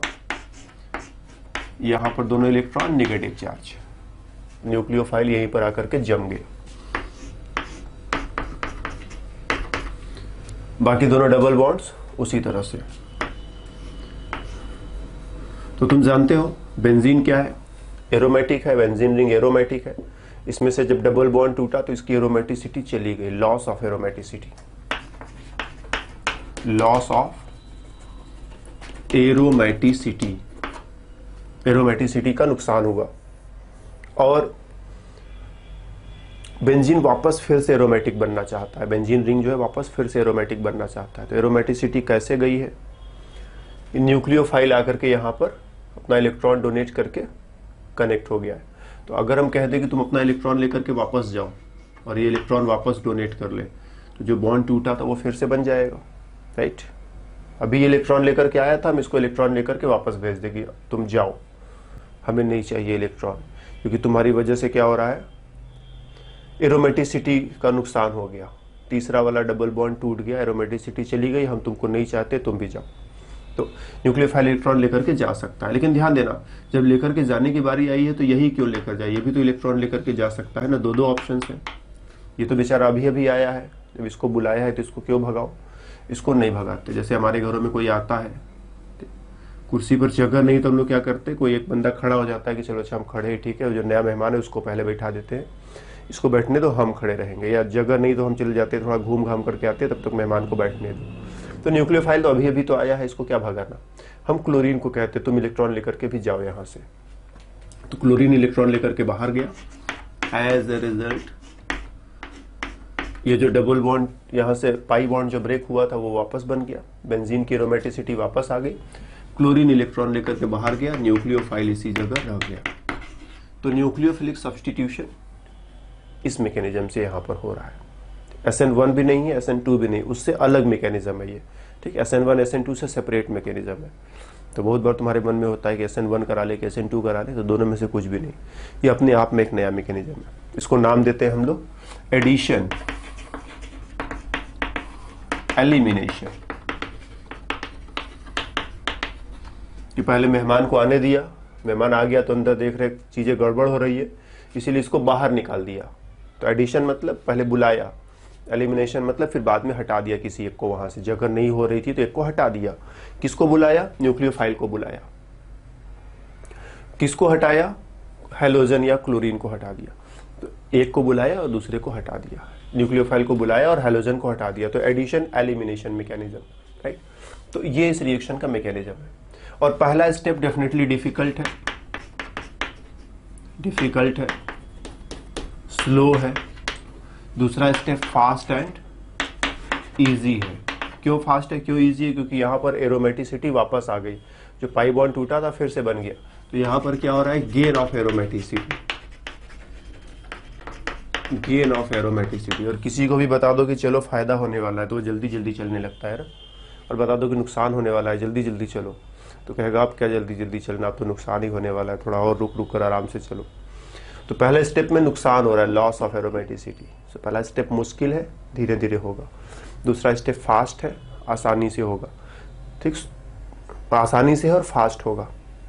यहाँ पर दोनों इलेक्ट्रॉन नेगेटिव चार्ज, न्यूक्लियोफाइल यहीं पर आकर के जम गए, बाकी दोनों डबल बॉन्ड्स उसी तरह से। तो तुम जानते हो बेंजीन क्या है, एरोमेटिक है, बेंजीन रिंग एरोमेटिक है। इसमें से जब डबल बॉन्ड टूटा तो इसकी एरोमेटिसिटी चली गई, loss of aromaticity, loss of aromaticity, aromaticity का नुकसान हुआ, और बेंजीन वापस फिर से एरोमेटिक बनना चाहता है, बेंजीन रिंग जो है वापस फिर से एरोमेटिक बनना चाहता है। तो एरोमेटिसिटी कैसे गई है, न्यूक्लियोफाइल आकर के यहाँ पर अपना इलेक्ट्रॉन डोनेट करके कनेक्ट हो गया है। तो अगर हम कह दें कि तुम अपना इलेक्ट्रॉन लेकर के वापस जाओ और ये इलेक्ट्रॉन वापस डोनेट कर ले, तो जो बॉन्ड टूटा था वो फिर से बन जाएगा, राइट। अभी ये इलेक्ट्रॉन लेकर के आया था, हम इसको इलेक्ट्रॉन लेकर के वापस भेज देंगे, तुम जाओ, हमें नहीं चाहिए इलेक्ट्रॉन, क्योंकि तुम्हारी वजह से क्या हो रहा है, एरोमेटिसिटी का नुकसान हो गया, तीसरा वाला डबल बॉन्ड टूट गया, एरोमेटिसिटी चली गई, हम तुमको नहीं चाहते, तुम भी जाओ। तो न्यूक्लियोफाइल इलेक्ट्रॉन लेकर के जा सकता है, लेकिन ध्यान देना जब लेकर के जाने की बारी आई है तो यही क्यों लेकर जाए, ये भी तो इलेक्ट्रॉन लेकर के जा सकता है ना, दो ऑप्शन है। ये तो बेचारा अभी अभी आया है, जब इसको बुलाया है तो इसको क्यों भगाओ, इसको नहीं भगाते। जैसे हमारे घरों में कोई आता है, कुर्सी पर जगह नहीं तो हम लोग क्या करते, कोई एक बंदा खड़ा हो जाता है कि चलो अच्छा हम खड़े, ठीक है, जो नया मेहमान है उसको पहले बैठा देते हैं, इसको बैठने दो हम खड़े रहेंगे, या जगह नहीं तो हम चले जाते हैं, थोड़ा घूम घाम करके आते हैं, तब तक मेहमान को बैठने दो। तो न्यूक्लियोफाइल तो अभी अभी तो आया है, इसको क्या भगाना। हम क्लोरीन को कहते तुम इलेक्ट्रॉन लेकर के भी जाओ यहां से। तो क्लोरीन इलेक्ट्रॉन लेकर के बाहर गया, एज ए रिजल्ट ये जो डबल बॉन्ड यहां से पाई बॉन्ड जो ब्रेक हुआ था वो वापस बन गया, बेंजीन की एरोमेटिसिटी वापस आ गई, क्लोरीन इलेक्ट्रॉन लेकर के बाहर गया, न्यूक्लियोफाइल इसी जगह रह गया। तो न्यूक्लियोफिलिक सब्स्टिट्यूशन इस मैकेनिज्म से यहां पर हो रहा है। SN1 भी नहीं है, SN2 भी नहीं, उससे अलग मैकेनिज्म है ये, ठीक। SN1 SN2 से सेपरेट मैकेनिज्म है। तो बहुत बार तुम्हारे मन में होता है कि SN1 करा ले कि SN2 करा ले, तो दोनों में से कुछ भी नहीं, ये अपने आप में एक नया मैकेनिज्म है। इसको नाम देते हैं हम लोग एडिशन एलिमिनेशन। कि पहले मेहमान को आने दिया, मेहमान आ गया तो अंदर देख रहे चीजें गड़बड़ हो रही है, इसीलिए इसको बाहर निकाल दिया। तो एडिशन मतलब पहले बुलाया, एलिमिनेशन मतलब फिर बाद में हटा दिया किसी एक को, वहां से जगह नहीं हो रही थी तो एक को हटा दिया। किसको बुलाया? न्यूक्लियोफाइल को बुलाया। किसको हटाया? हैलोजन या क्लोरीन को हटा दिया। तो एक को बुलाया और दूसरे को हटा दिया, न्यूक्लियोफाइल को बुलाया और हैलोजन को हटा दिया। तो एडिशन एलिमिनेशन मैकेनिज्म, राइट। तो ये इस रिएक्शन का मैकेनिज्म है। और पहला स्टेप डेफिनेटली डिफिकल्ट है, स्लो है। दूसरा स्टेप फास्ट एंड इजी है। क्यों फास्ट है, क्यों इजी है? क्योंकि यहां पर एरोमेटिसिटी वापस आ गई, जो पाई बॉन्ड टूटा था फिर से बन गया। तो यहां पर क्या हो रहा है? Gain of aromaticity, gain of aromaticity. और किसी को भी बता दो कि चलो फायदा होने वाला है तो वो जल्दी जल्दी चलने लगता है ना, और बता दो कि नुकसान होने वाला है जल्दी जल्दी चलो तो कहेगा आप क्या जल्दी जल्दी चलना, आप तो नुकसान ही होने वाला है, थोड़ा और रुक रुक कर आराम से चलो। तो पहले स्टेप में नुकसान हो रहा है, लॉस ऑफ एरोमेटिसिटी। तो पहला स्टेप मुश्किल है, धीरे धीरे होगा। दूसरा स्टेप फास्ट है, आसानी से होगा, ठीक, आसानी से और फास्ट होगा।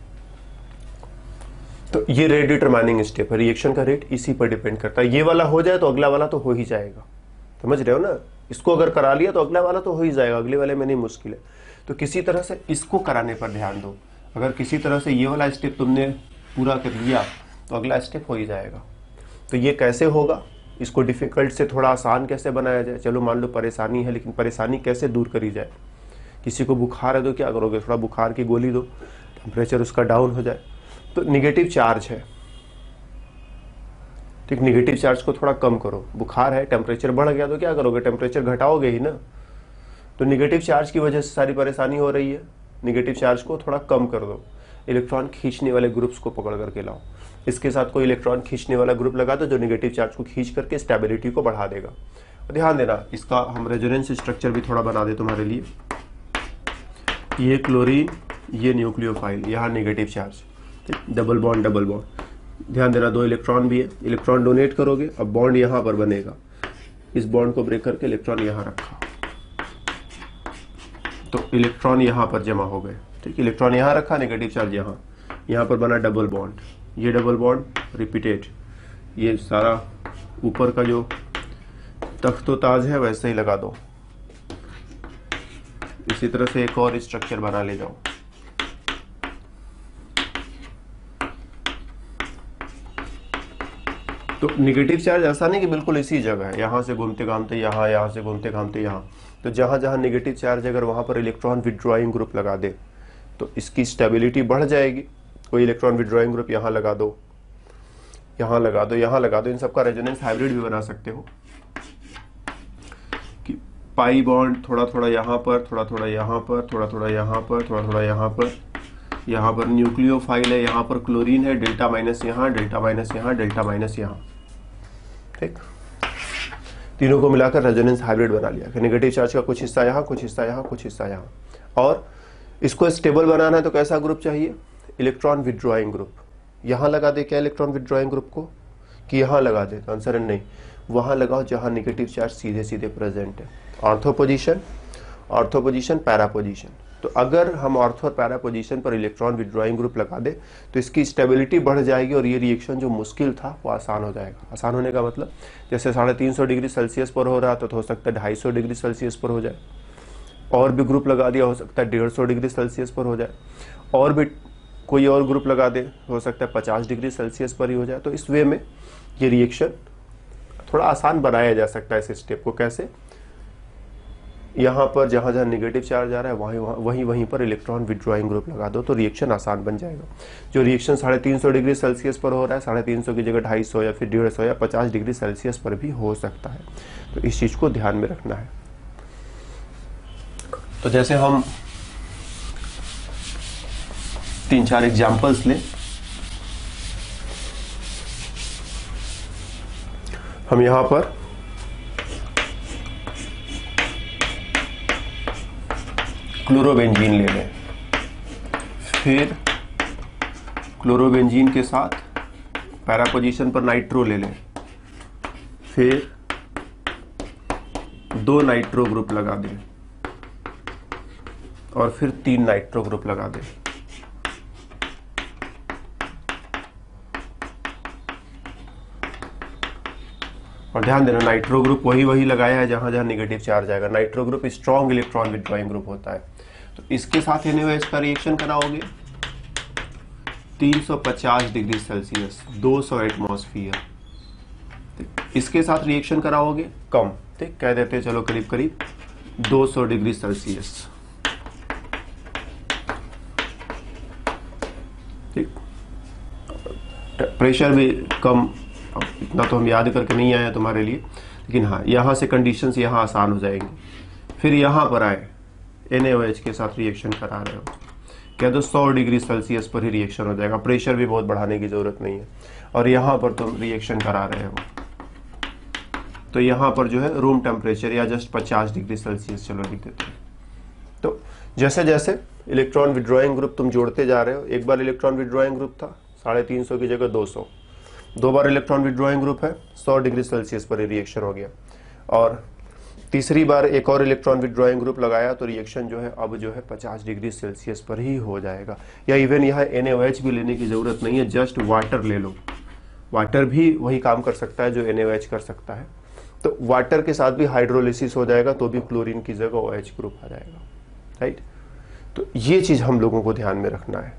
तो ये रेट डिटरमाइनिंग स्टेप है, रिएक्शन का रेट इसी पर डिपेंड करता है। ये वाला हो जाए तो अगला वाला तो हो ही जाएगा, समझ रहे हो ना। इसको अगर करा लिया तो अगला वाला तो हो ही जाएगा, अगले वाले में नहीं मुश्किल है। तो किसी तरह से इसको कराने पर ध्यान दो। अगर किसी तरह से ये वाला स्टेप तुमने पूरा कर लिया तो अगला स्टेप हो ही जाएगा। तो ये कैसे होगा, इसको डिफिकल्ट से थोड़ा आसान कैसे बनाया जाए। चलो मान लो परेशानी है, लेकिन परेशानी कैसे दूर करी जाए। किसी को बुखार है तो क्या करोगे, थोड़ा बुखार की गोली दो, टेम्परेचर उसका डाउन हो जाए। तो निगेटिव चार्ज है, ठीक, निगेटिव चार्ज को थोड़ा कम करो। बुखार है, टेम्परेचर बढ़ गया तो क्या करोगे, टेम्परेचर घटाओगे ही ना। तो निगेटिव चार्ज की वजह से सारी परेशानी हो रही है, निगेटिव चार्ज को थोड़ा कम कर दो। इलेक्ट्रॉन खींचने वाले ग्रुप्स को पकड़ करके लाओ, इसके साथ कोई इलेक्ट्रॉन खींचने वाला ग्रुप लगा दो जो निगेटिव चार्ज को खींच करके स्टेबिलिटी को बढ़ा देगा। ध्यान देना, इसका हम रेजोनेंस स्ट्रक्चर भी थोड़ा बना दे तुम्हारे लिए। ये क्लोरीन, ये न्यूक्लियोफाइल, यहाँ negative charge, double bond double bond. ध्यान देना, दो इलेक्ट्रॉन भी है, इलेक्ट्रॉन डोनेट करोगे, अब बॉन्ड यहां पर बनेगा, इस बॉन्ड को ब्रेक करके इलेक्ट्रॉन यहां रखा तो इलेक्ट्रॉन यहां पर जमा हो गए, ठीक। इलेक्ट्रॉन यहां रखा, नेगेटिव चार्ज यहां पर बना डबल बॉन्ड, ये डबल बॉन्ड रिपीटेड, ये सारा ऊपर का जो तख्तो ताज है वैसे ही लगा दो। इसी तरह से एक और स्ट्रक्चर बना ले जाओ। तो निगेटिव चार्ज ऐसा नहीं कि बिल्कुल इसी जगह है, यहां से घूमते घामते यहाँ, यहाँ से घूमते घामते यहाँ। तो जहां जहां निगेटिव चार्ज, अगर वहां पर इलेक्ट्रॉन विड्रॉइंग ग्रुप लगा दे तो इसकी स्टेबिलिटी बढ़ जाएगी। कोई इलेक्ट्रॉन विड्रॉइंग ग्रुप यहाँ लगा दो, यहाँ लगा दो, यहाँ लगा दो। इन सबका रेजोनेंस हाइब्रिड भी बना सकते हो कि पाई बॉन्ड थोड़ा थोड़ा यहाँ पर, थोड़ा थोड़ा यहाँ पर, थोड़ा थोड़ा यहाँ पर, थोड़ा थोड़ा यहाँ पर। यहाँ पर न्यूक्लियोफाइल है, यहाँ पर क्लोरीन है, डेल्टा माइनस यहाँ, डेल्टा माइनस यहाँ, डेल्टा माइनस यहाँ, ठीक। तीनों को मिलाकर रेजोनेंस हाइब्रिड बना लिया कि नेगेटिव चार्ज का कुछ हिस्सा यहाँ, कुछ हिस्सा यहाँ, कुछ हिस्सा यहाँ। और इसको स्टेबल बनाना है तो कैसा ग्रुप चाहिए, इलेक्ट्रॉन विड्रॉइंग ग्रुप। यहाँ लगा दे क्या इलेक्ट्रॉन विड्रॉइंग ग्रुप को, कि यहाँ लगा दे, तो आंसर है नहीं, वहां लगाओ जहां नेगेटिव चार्ज सीधे सीधे प्रेजेंट है। Ortho position, ortho position, para position. तो अगर हम ऑर्थो और पैरा पोजीशन पर इलेक्ट्रॉन विड्रॉइंग ग्रुप लगा दे तो इसकी स्टेबिलिटी बढ़ जाएगी और ये रिएक्शन जो मुश्किल था वो आसान हो जाएगा। आसान होने का मतलब जैसे 350 डिग्री सेल्सियस पर हो रहा था तो हो सकता है 250 डिग्री सेल्सियस पर हो जाए, और भी ग्रुप लगा दिया हो सकता है 150 डिग्री सेल्सियस पर हो जाए, और भी कोई और ग्रुप लगा दे हो सकता है 50 डिग्री सेल्सियस पर ही हो जाए। तो इस वे में ये रिएक्शन थोड़ा आसान बनाया जा सकता है इस स्टेप को। कैसे, यहाँ पर जहाँ जहाँ नेगेटिव चार्ज आ रहा है वहीं पर इलेक्ट्रॉन विड्रॉइंग ग्रुप लगा दो तो रिएक्शन आसान बन जाएगा। जो रिएक्शन 350 डिग्री सेल्सियस पर हो रहा है 350 की जगह 250 या फिर 150 या 50 डिग्री सेल्सियस पर भी हो सकता है। तो इस चीज़ को ध्यान में रखना है। तो जैसे हम 3-4 एग्जाम्पल्स लें। हम यहाँ पर क्लोरोबेंजीन ले लें, फिर क्लोरोबेंजीन के साथ पैरा पोजीशन पर नाइट्रो ले लें, फिर 2 नाइट्रो ग्रुप लगा दें और फिर 3 नाइट्रो ग्रुप लगा दें। और ध्यान देना नाइट्रो ग्रुप वही लगाया है जहां जहां नेगेटिव चार्ज आएगा। Nitro group strong electron withdrawing group होता है। तो इसके साथ NaOH का रिएक्शन कराओगे 350 डिग्री सेल्सियस 200 एटमॉस्फेयर। इसके साथ रिएक्शन कराओगे कम, ठीक कह देते हैं, चलो करीब करीब 200 डिग्री सेल्सियस। ठीक, प्रेशर भी कम, अब इतना तो हम याद करके नहीं आया तुम्हारे लिए, लेकिन हाँ यहाँ से कंडीशंस यहाँ आसान हो जाएंगी। फिर यहाँ पर आए NaOH के साथ रिएक्शन करा रहे हो, कह दो 100 डिग्री सेल्सियस पर ही रिएक्शन हो जाएगा, प्रेशर भी बहुत बढ़ाने की जरूरत नहीं है। और यहाँ पर तुम रिएक्शन करा रहे हो तो यहाँ पर जो है रूम टेम्परेचर या जस्ट 50 डिग्री सेल्सियस चलो लिख देते हैं। तो जैसे जैसे इलेक्ट्रॉन विड्रॉइंग ग्रुप तुम जोड़ते जा रहे हो, एक बार इलेक्ट्रॉन विड्रॉइंग ग्रुप था 350 की जगह 200, 2 बार इलेक्ट्रॉन विड्रॉइंग ग्रुप है 100 डिग्री सेल्सियस पर रिएक्शन हो गया, और तीसरी बार एक और इलेक्ट्रॉन विड्रॉइंग ग्रुप लगाया तो रिएक्शन जो है अब जो है 50 डिग्री सेल्सियस पर ही हो जाएगा। या इवन यहाँ NaOH भी लेने की जरूरत नहीं है, जस्ट वाटर ले लो, वाटर भी वही काम कर सकता है जो NaOH कर सकता है। तो वाटर के साथ भी हाइड्रोलिसिस हो जाएगा तो भी क्लोरीन की जगह OH ग्रुप आ जाएगा, राइट। तो ये चीज हम लोगों को ध्यान में रखना है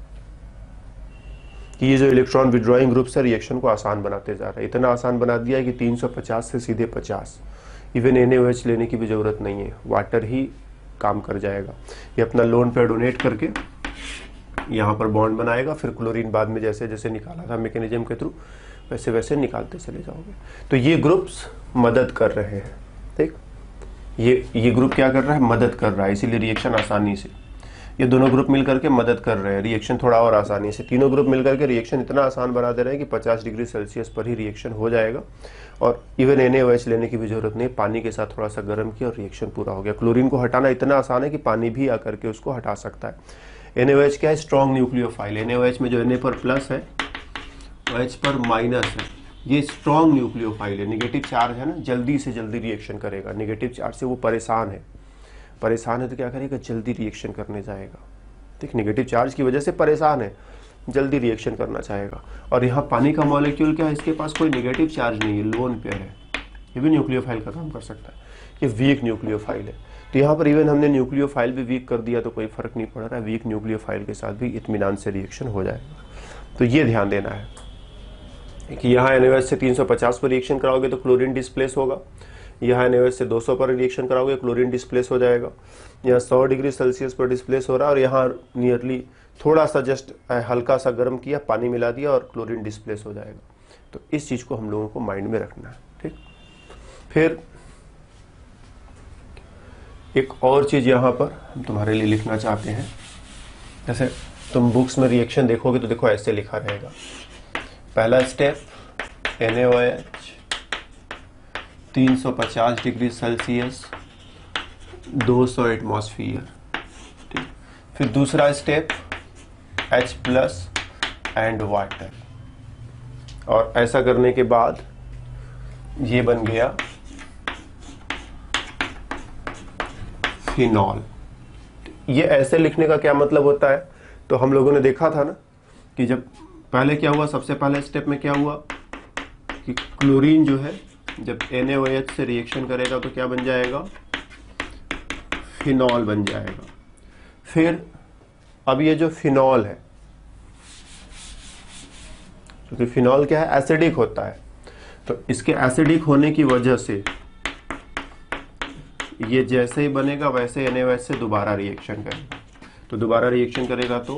कि ये जो इलेक्ट्रॉन विड्रॉइंग ग्रुप से रिएक्शन को आसान बनाते जा रहा है, इतना आसान बना दिया है कि 350 से सीधे 50, इवन NaOH लेने की भी जरूरत नहीं है, वाटर ही काम कर जाएगा। ये अपना लोन पे डोनेट करके यहाँ पर बॉन्ड बनाएगा, फिर क्लोरीन बाद में जैसे जैसे निकाला था मैकेनिज्म के थ्रू वैसे वैसे निकालते चले जाओगे। तो ये ग्रुप्स मदद कर रहे हैं, ठीक, ये ग्रुप क्या कर रहा है, मदद कर रहा है, इसीलिए रिएक्शन आसानी से, ये दोनों ग्रुप मिलकर के मदद कर रहे हैं रिएक्शन थोड़ा और आसानी से। तीनों ग्रुप मिलकर के रिएक्शन इतना आसान बना दे रहे हैं कि 50 डिग्री सेल्सियस पर ही रिएक्शन हो जाएगा, और इवन NaOH लेने की भी जरूरत नहीं, पानी के साथ थोड़ा सा गर्म किया और रिएक्शन पूरा हो गया। क्लोरीन को हटाना इतना आसान है कि पानी भी आकर के उसको हटा सकता है। NaOH क्या है, स्ट्रॉन्ग न्यूक्लियोफाइल। NaOH में जो Na पर प्लस है OH पर माइनस है, ये स्ट्रॉन्ग न्यूक्लियोफाइल है। निगेटिव चार्ज है ना, जल्दी से जल्दी रिएक्शन करेगा, निगेटिव चार्ज से वो परेशान है तो क्या करेगा, जल्दी रिएक्शन करने जाएगा, ठीक, निगेटिव चार्ज की वजह से परेशान है, जल्दी रिएक्शन करना चाहेगा। और यहाँ पानी का मॉलिक्यूल क्या है, इसके पास कोई नेगेटिव चार्ज नहीं है, लोन पेयर है, ये भी न्यूक्लियोफाइल का काम कर सकता है, ये वीक न्यूक्लियोफाइल है। तो यहाँ पर इवन हमने न्यूक्लियोफाइल भी वीक कर दिया तो कोई फर्क नहीं पड़ रहा है, वीक न्यूक्लियोफाइल के साथ भी इत्मीनान से रिएक्शन हो जाएगा। तो ये ध्यान देना है कि यहाँ NaOH से 350 पर रिएक्शन कराओगे तो क्लोरीन डिस्प्लेस होगा, यहाँ NaOH से 200 पर रिएक्शन कराओगे क्लोरीन डिस्प्लेस हो जाएगा, यहाँ 100 डिग्री सेल्सियस पर डिस्प्लेस हो रहा है, और यहाँ नियरली थोड़ा सा जस्ट हल्का सा गर्म किया, पानी मिला दिया और क्लोरीन डिस्प्लेस हो जाएगा। तो इस चीज को हम लोगों को माइंड में रखना है, ठीक। फिर एक और चीज यहाँ पर हम तुम्हारे लिए लिखना चाहते हैं, जैसे तुम बुक्स में रिएक्शन देखोगे तो देखो ऐसे लिखा रहेगा, पहला step NaOH 350 degree Celsius 200 atmosphere, ठीक। फिर दूसरा स्टेप H+ एंड वाटर, और ऐसा करने के बाद ये बन गया फिनॉल। ये ऐसे लिखने का क्या मतलब होता है, तो हम लोगों ने देखा था ना कि जब पहले क्या हुआ, सबसे पहले स्टेप में क्या हुआ कि क्लोरीन जो है जब NaOH से रिएक्शन करेगा तो क्या बन जाएगा, फिनॉल बन जाएगा। फिर अब ये जो फिनॉल है, क्योंकि फिनॉल क्या है, एसिडिक होता है, तो इसके एसिडिक होने की वजह से ये जैसे ही बनेगा वैसे NaOH से दोबारा रिएक्शन करेगा। तो दोबारा रिएक्शन करेगा तो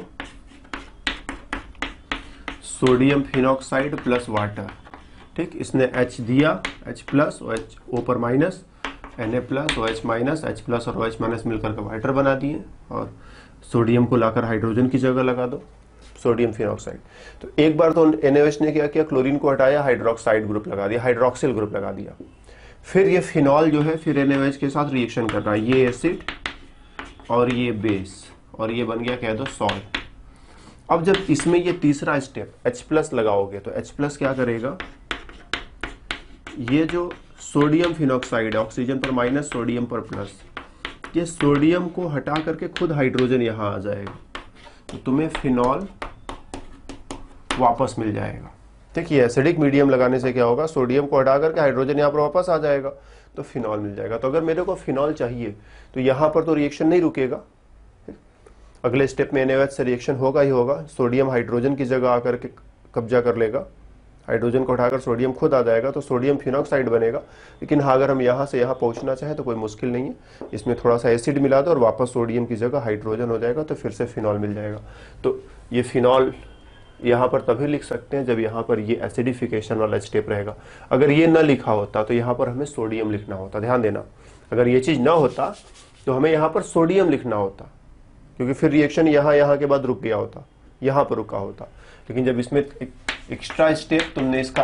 सोडियम फिनॉक्साइड प्लस वाटर, ठीक, इसने H दिया, H प्लस OH O पर minus, Na plus OH minus, H plus और OH माइनस मिलकर के वाटर बना दिए और सोडियम को लाकर हाइड्रोजन की जगह लगा दो, सोडियम फिनॉक्साइड। तो एक बार तो NaOH ने क्या किया, क्लोरीन को हटाया, हाइड्रोक्साइड ग्रुप लगा दिया, हाइड्रोक्सिल ग्रुप लगा दिया। फिर ये फिनॉल जो है फिर NaOH के साथ रिएक्शन कर रहा है, ये एसिड और ये बेस, और ये बन गया कह दो सॉल्ट। अब जब इसमें ये तीसरा स्टेप H प्लस लगाओगे तो H प्लस क्या करेगा, ये जो सोडियम फिनॉक्साइड है, ऑक्सीजन पर माइनस सोडियम पर प्लस, ये सोडियम को हटा करके खुद हाइड्रोजन यहां आ जाएगा, तो तुम्हें फिनॉल वापस मिल जाएगा। देखिए एसिडिक मीडियम लगाने से क्या होगा, सोडियम को हटा करके हाइड्रोजन यहाँ पर वापस आ जाएगा, तो फिनॉल मिल जाएगा। तो अगर मेरे को फिनॉल चाहिए तो यहाँ पर तो रिएक्शन नहीं रुकेगा, अगले स्टेप में NaOH से रिएक्शन होगा ही होगा, सोडियम हाइड्रोजन की जगह आकर के कब्जा कर लेगा, हाइड्रोजन को हटाकर सोडियम खुद आ जाएगा, तो सोडियम फिनॉक्साइड बनेगा। लेकिन हाँ, अगर हम यहाँ से यहाँ पहुँचना चाहें तो कोई मुश्किल नहीं है, इसमें थोड़ा सा एसिड मिला दो और वापस सोडियम की जगह हाइड्रोजन हो जाएगा, तो फिर से फिनॉल मिल जाएगा। तो ये फिनॉल यहाँ पर तभी लिख सकते हैं जब यहाँ पर ये एसिडिफिकेशन वाला स्टेप रहेगा। अगर ये ना लिखा होता तो यहाँ पर हमें सोडियम लिखना होता, ध्यान देना, अगर ये चीज़ ना होता तो हमें यहाँ पर सोडियम लिखना होता, क्योंकि फिर रिएक्शन यहाँ के बाद रुक गया होता, यहाँ पर रुका होता। लेकिन जब इसमें एक्स्ट्रा स्टेप तुमने इसका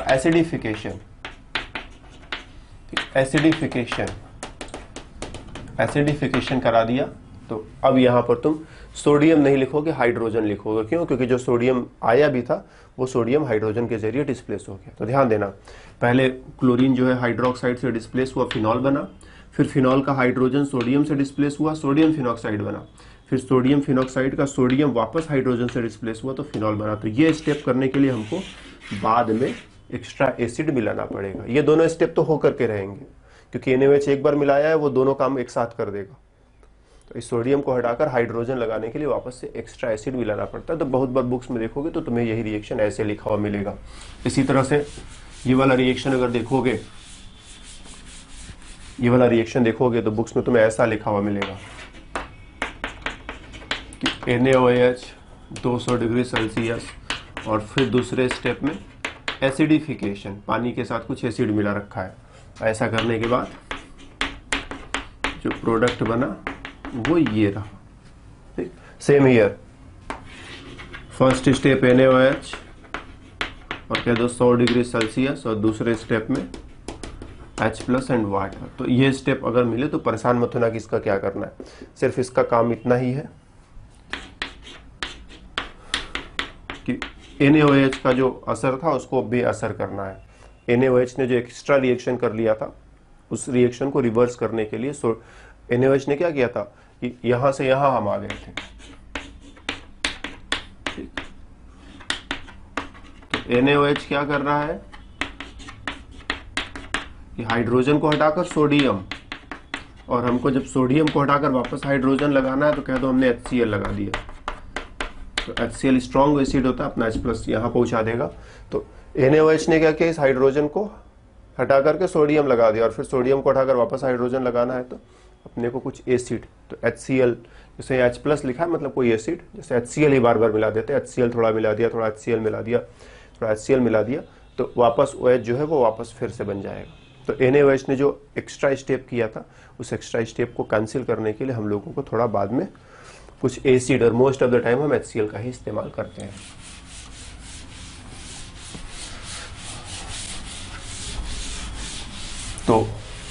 एसिडिफिकेशन करा दिया, तो अब यहाँ पर तुम सोडियम नहीं लिखोगे, हाइड्रोजन लिखोगे। क्यों? क्योंकि जो सोडियम आया भी था वो सोडियम हाइड्रोजन के जरिए डिस्प्लेस हो गया। तो ध्यान देना, पहले क्लोरीन जो है हाइड्रोक्साइड से डिस्प्लेस हुआ, फिनॉल बना, फिर फिनॉल का हाइड्रोजन सोडियम से डिस्प्लेस हुआ, सोडियम फिनॉक्साइड बना, फिर सोडियम फिनॉक्साइड का सोडियम वापस हाइड्रोजन से डिस्प्लेस हुआ तो फिनॉल बना। तो ये स्टेप करने के लिए हमको बाद में एक्स्ट्रा एसिड मिलाना पड़ेगा। ये दोनों स्टेप तो होकर के रहेंगे, क्योंकि NaOH एक बार मिलाया है वो दोनों काम एक साथ कर देगा। तो इस सोडियम को हटाकर हाइड्रोजन लगाने के लिए वापस से एक्स्ट्रा एसिड मिलाना पड़ता है। तो बहुत बार बुक्स में देखोगे तो तुम्हें यही रिएक्शन ऐसे लिखा हुआ मिलेगा। इसी तरह से ये वाला रिएक्शन अगर देखोगे, ये वाला रिएक्शन देखोगे तो बुक्स में तुम्हें ऐसा लिखा हुआ मिलेगा कि NaOH 200 डिग्री सेल्सियस और फिर दूसरे स्टेप में एसिडिफिकेशन, पानी के साथ कुछ एसिड मिला रखा है। ऐसा करने के बाद जो प्रोडक्ट बना वो ये रहा। ठीक, same here, first step NaOH और कह दो 100 डिग्री सेल्सियस और दूसरे स्टेप में H प्लस एंड वाटर। तो ये स्टेप अगर मिले तो परेशान मत होना कि इसका क्या करना है, सिर्फ इसका काम इतना ही है कि NaOH का जो असर था उसको बेअसर करना है। NaOH ने जो एक्स्ट्रा रिएक्शन कर लिया था उस रिएक्शन को रिवर्स करने के लिए NaOH ने क्या किया था कि यहां से यहां हम आ गए थे। ठीक, तो NaOH क्या कर रहा है कि हाइड्रोजन को हटाकर सोडियम, और हमको जब सोडियम को हटाकर वापस हाइड्रोजन लगाना है तो कह दो हमने HCl लगा दिया। तो HCl स्ट्रॉन्ग एसिड होता है, अपना H प्लस यहाँ पहुंचा देगा। तो NaOH ने क्या किया, इस हाइड्रोजन को हटा करके सोडियम लगा दिया, और फिर सोडियम को हटाकर वापस हाइड्रोजन लगाना है तो अपने को कुछ एसिड, तो HCl, जैसे H प्लस लिखा है मतलब कोई एसिड, जैसे HCl ही बार बार मिला देते हैं, HCl थोड़ा मिला दिया, थोड़ा HCl मिला दिया, थोड़ा HCl मिला दिया, तो वापस OH जो है वो वापस फिर से बन जाएगा। तो NaOH ने जो एक्स्ट्रा स्टेप किया था उस एक्स्ट्रा स्टेप को कैंसिल करने के लिए हम लोगों को थोड़ा बाद में कुछ एसिड, और मोस्ट ऑफ द टाइम हम HCl का ही इस्तेमाल करते हैं। तो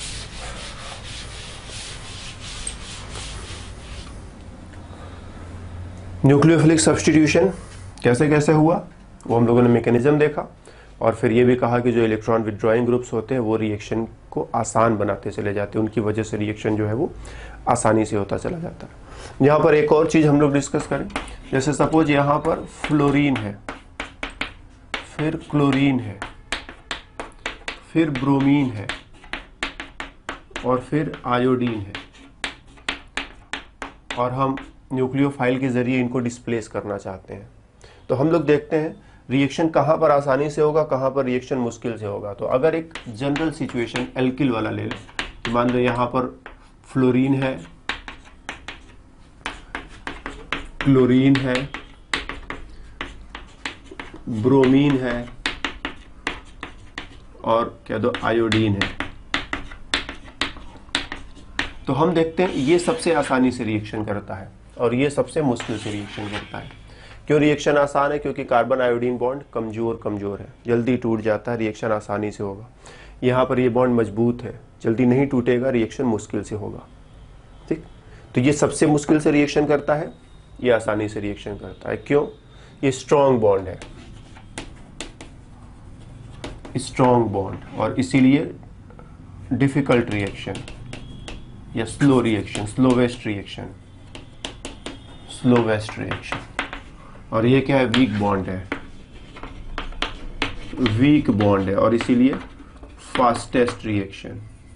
न्यूक्लियोफिलिक सब्स्टिट्यूशन कैसे कैसे हुआ वो हम लोगों ने मैकेनिज्म देखा, और फिर ये भी कहा कि जो इलेक्ट्रॉन विथड्रॉइंग ग्रुप्स होते हैं वो रिएक्शन को आसान बनाते चले जाते हैं, उनकी वजह से रिएक्शन जो है वो आसानी से होता चला जाता है। यहाँ पर एक और चीज़ हम लोग डिस्कस करें, जैसे सपोज यहाँ पर फ्लोरीन है, फिर क्लोरीन है, फिर ब्रोमीन है और फिर आयोडीन है, और हम न्यूक्लियोफाइल के जरिए इनको डिस्प्लेस करना चाहते हैं। तो हम लोग देखते हैं रिएक्शन कहाँ पर आसानी से होगा, कहाँ पर रिएक्शन मुश्किल से होगा। तो अगर एक जनरल सिचुएशन एल्किल वाला ले लें, मान लो यहाँ पर फ्लोरीन है, क्लोरीन है, ब्रोमीन है और कह दो आयोडीन है। तो हम देखते हैं ये सबसे आसानी से रिएक्शन करता है और ये सबसे मुश्किल से रिएक्शन करता है। क्यों रिएक्शन आसान है? क्योंकि कार्बन आयोडीन बॉन्ड कमजोर है, जल्दी टूट जाता है, रिएक्शन आसानी से होगा। यहाँ पर ये बॉन्ड मजबूत है, जल्दी नहीं टूटेगा, रिएक्शन मुश्किल से होगा। ठीक, तो ये सबसे मुश्किल से रिएक्शन करता है, ये आसानी से रिएक्शन करता है। क्यों? ये स्ट्रॉन्ग बॉन्ड है, स्ट्रॉन्ग बॉन्ड, और इसीलिए डिफिकल्ट रिएक्शन या स्लो रिएक्शन, स्लोवेस्ट रिएक्शन। और ये क्या है? वीक बॉन्ड है, और इसीलिए फास्टेस्ट रिएक्शन।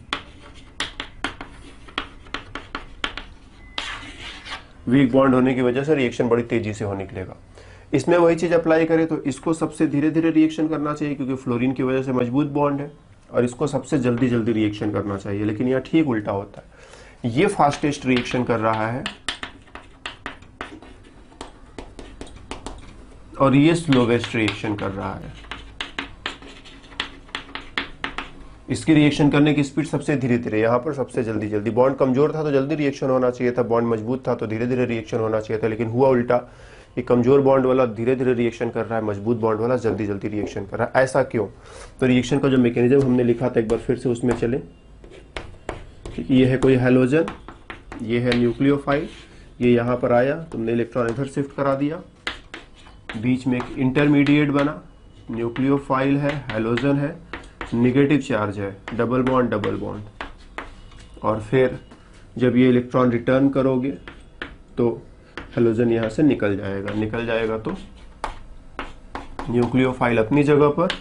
वीक बॉन्ड होने की वजह से रिएक्शन बड़ी तेजी से हो निकलेगा। इसमें वही चीज अप्लाई करें तो इसको सबसे धीरे धीरे रिएक्शन करना चाहिए, क्योंकि फ्लोरीन की वजह से मजबूत बॉन्ड है, और इसको सबसे जल्दी जल्दी रिएक्शन करना चाहिए, लेकिन यहाँ ठीक उल्टा होता है। ये फास्टेस्ट रिएक्शन कर रहा है और ये स्लोवेस्ट रिएक्शन कर रहा है। इसकी रिएक्शन करने की स्पीड सबसे धीरे धीरे, यहाँ पर सबसे जल्दी जल्दी। बॉन्ड कमजोर था तो जल्दी रिएक्शन होना चाहिए था, बॉन्ड मजबूत था तो धीरे धीरे रिएक्शन होना चाहिए था, लेकिन हुआ उल्टा। ये कमजोर बॉन्ड वाला धीरे धीरे रिएक्शन कर रहा है, मजबूत बॉन्ड वाला जल्दी जल्दी रिएक्शन कर रहा है। ऐसा क्यों? तो रिएक्शन का जो मैकेनिज्म हमने लिखा था, एक बार फिर से उसमें चले। ये है कोई हैलोजन, ये है न्यूक्लियोफाइल, ये यहाँ पर आया, तुमने इलेक्ट्रॉन इधर शिफ्ट करा दिया, बीच में एक इंटरमीडिएट बना, न्यूक्लियोफाइल है, हैलोजन है, नेगेटिव चार्ज है, डबल बॉन्ड, और फिर जब ये इलेक्ट्रॉन रिटर्न करोगे तो हैलोजन यहाँ से निकल जाएगा तो न्यूक्लियोफाइल अपनी जगह पर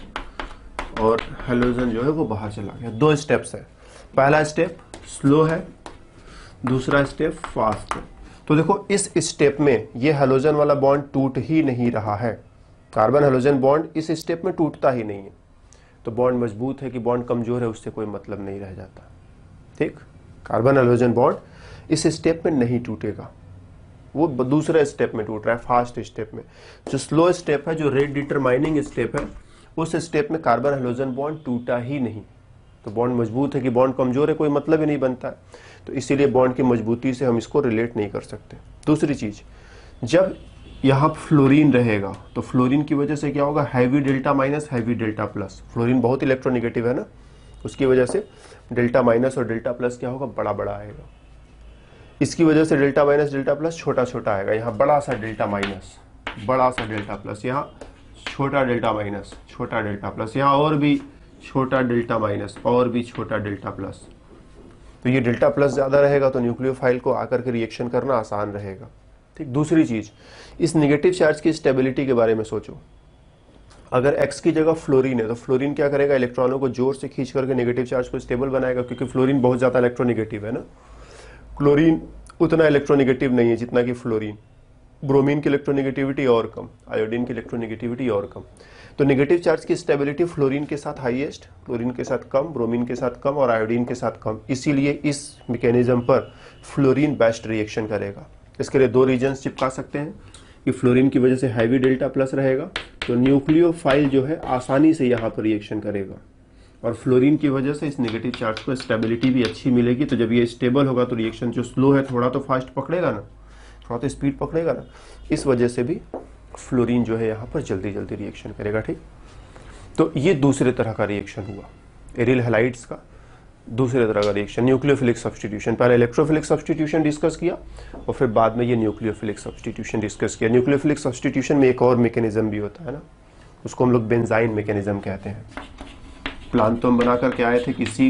और हैलोजन जो है वो बाहर चला गया। 2 स्टेप्स है। पहला स्टेप स्लो है, दूसरा स्टेप फास्ट है। तो देखो इस स्टेप में ये हैलोजन वाला बॉन्ड टूट ही नहीं रहा है, कार्बन हैलोजन बॉन्ड इस स्टेप में टूटता ही नहीं है। तो बॉन्ड मजबूत है कि बॉन्ड कमजोर है उससे कोई मतलब नहीं रह जाता। ठीक, कार्बन हैलोजन बॉन्ड इस स्टेप में नहीं टूटेगा, वो दूसरे स्टेप में टूट रहा है, फास्ट स्टेप में। जो स्लो स्टेप है, जो रेट डिटरमाइनिंग स्टेप है, उस स्टेप में कार्बन हैलोजन बॉन्ड टूटा ही नहीं। तो बॉन्ड मजबूत है कि बॉन्ड कमजोर है कोई मतलब ही नहीं बनता है, तो इसीलिए बॉन्ड की मजबूती से हम इसको रिलेट नहीं कर सकते। दूसरी चीज, जब यहाँ फ्लोरीन रहेगा तो फ्लोरीन की वजह से क्या होगा? Heavy delta minus, heavy delta plus. Fluorine बहुत इलेक्ट्रोनेगेटिव है ना, उसकी वजह से डेल्टा माइनस और डेल्टा प्लस क्या होगा? बड़ा बड़ा आएगा। इसकी वजह से डेल्टा माइनस डेल्टा प्लस छोटा छोटा आएगा। यहाँ बड़ा सा डेल्टा माइनस, बड़ा सा डेल्टा प्लस, यहाँ छोटा डेल्टा माइनस, छोटा डेल्टा प्लस, यहाँ और भी छोटा डेल्टा माइनस, और भी छोटा डेल्टा प्लस। तो ये डेल्टा प्लस ज्यादा रहेगा तो न्यूक्लियोफाइल को आकर के रिएक्शन करना आसान रहेगा। ठीक, दूसरी चीज, इस नेगेटिव चार्ज की स्टेबिलिटी के बारे में सोचो। अगर X की जगह फ्लोरीन है तो फ्लोरीन क्या करेगा? इलेक्ट्रॉनों को जोर से खींच करके नेगेटिव चार्ज को स्टेबल बनाएगा, क्योंकि फ्लोरीन बहुत ज्यादा इलेक्ट्रोनेगेटिव है ना। क्लोरीन उतना इलेक्ट्रोनेगेटिव नहीं है जितना कि फ्लोरीन। ब्रोमीन की इलेक्ट्रोनेगेटिविटी और कम, आयोडीन की इलेक्ट्रोनेगेटिविटी और कम। तो नेगेटिव चार्ज की स्टेबिलिटी फ्लोरीन के साथ हाईएस्ट, क्लोरीन के साथ कम, ब्रोमीन के साथ कम और आयोडीन के साथ कम। इसीलिए इस मैकेनिज्म पर फ्लोरीन बेस्ट रिएक्शन करेगा। इसके लिए 2 रीजन्स चिपका सकते हैं कि फ्लोरीन की वजह से हैवी डेल्टा प्लस रहेगा तो न्यूक्लियोफाइल जो है आसानी से यहाँ पर रिएक्शन करेगा, और फ्लोरीन की वजह से इस नेगेटिव चार्ज को स्टेबिलिटी भी अच्छी मिलेगी। तो जब ये स्टेबल होगा तो रिएक्शन जो स्लो है थोड़ा तो फास्ट पकड़ेगा ना, थोड़ा तो स्पीड पकड़ेगा ना, इस वजह से भी फ्लोरीन जो है यहाँ पर जल्दी जल्दी रिएक्शन करेगा। ठीक, तो ये दूसरे तरह का रिएक्शन हुआ, एरिल हैलाइड्स का दूसरे तरह का रिएक्शन, न्यूक्लियोफिलिक सब्स्टिट्यूशन। पहले इलेक्ट्रोफिलिक सब्स्टिट्यूशन डिस्कस किया और फिर बाद में ये न्यूक्लियोफिलिक सब्स्टिट्यूशन डिस्कस किया। न्यूक्लियोफिलिक सब्स्टिट्यूशन में एक और मैकेनिज्म भी होता है ना, उसको हम लोग बेंजाइन मैकेनिज्म कहते हैं। प्लान तो हम बना करके आए थे, किसी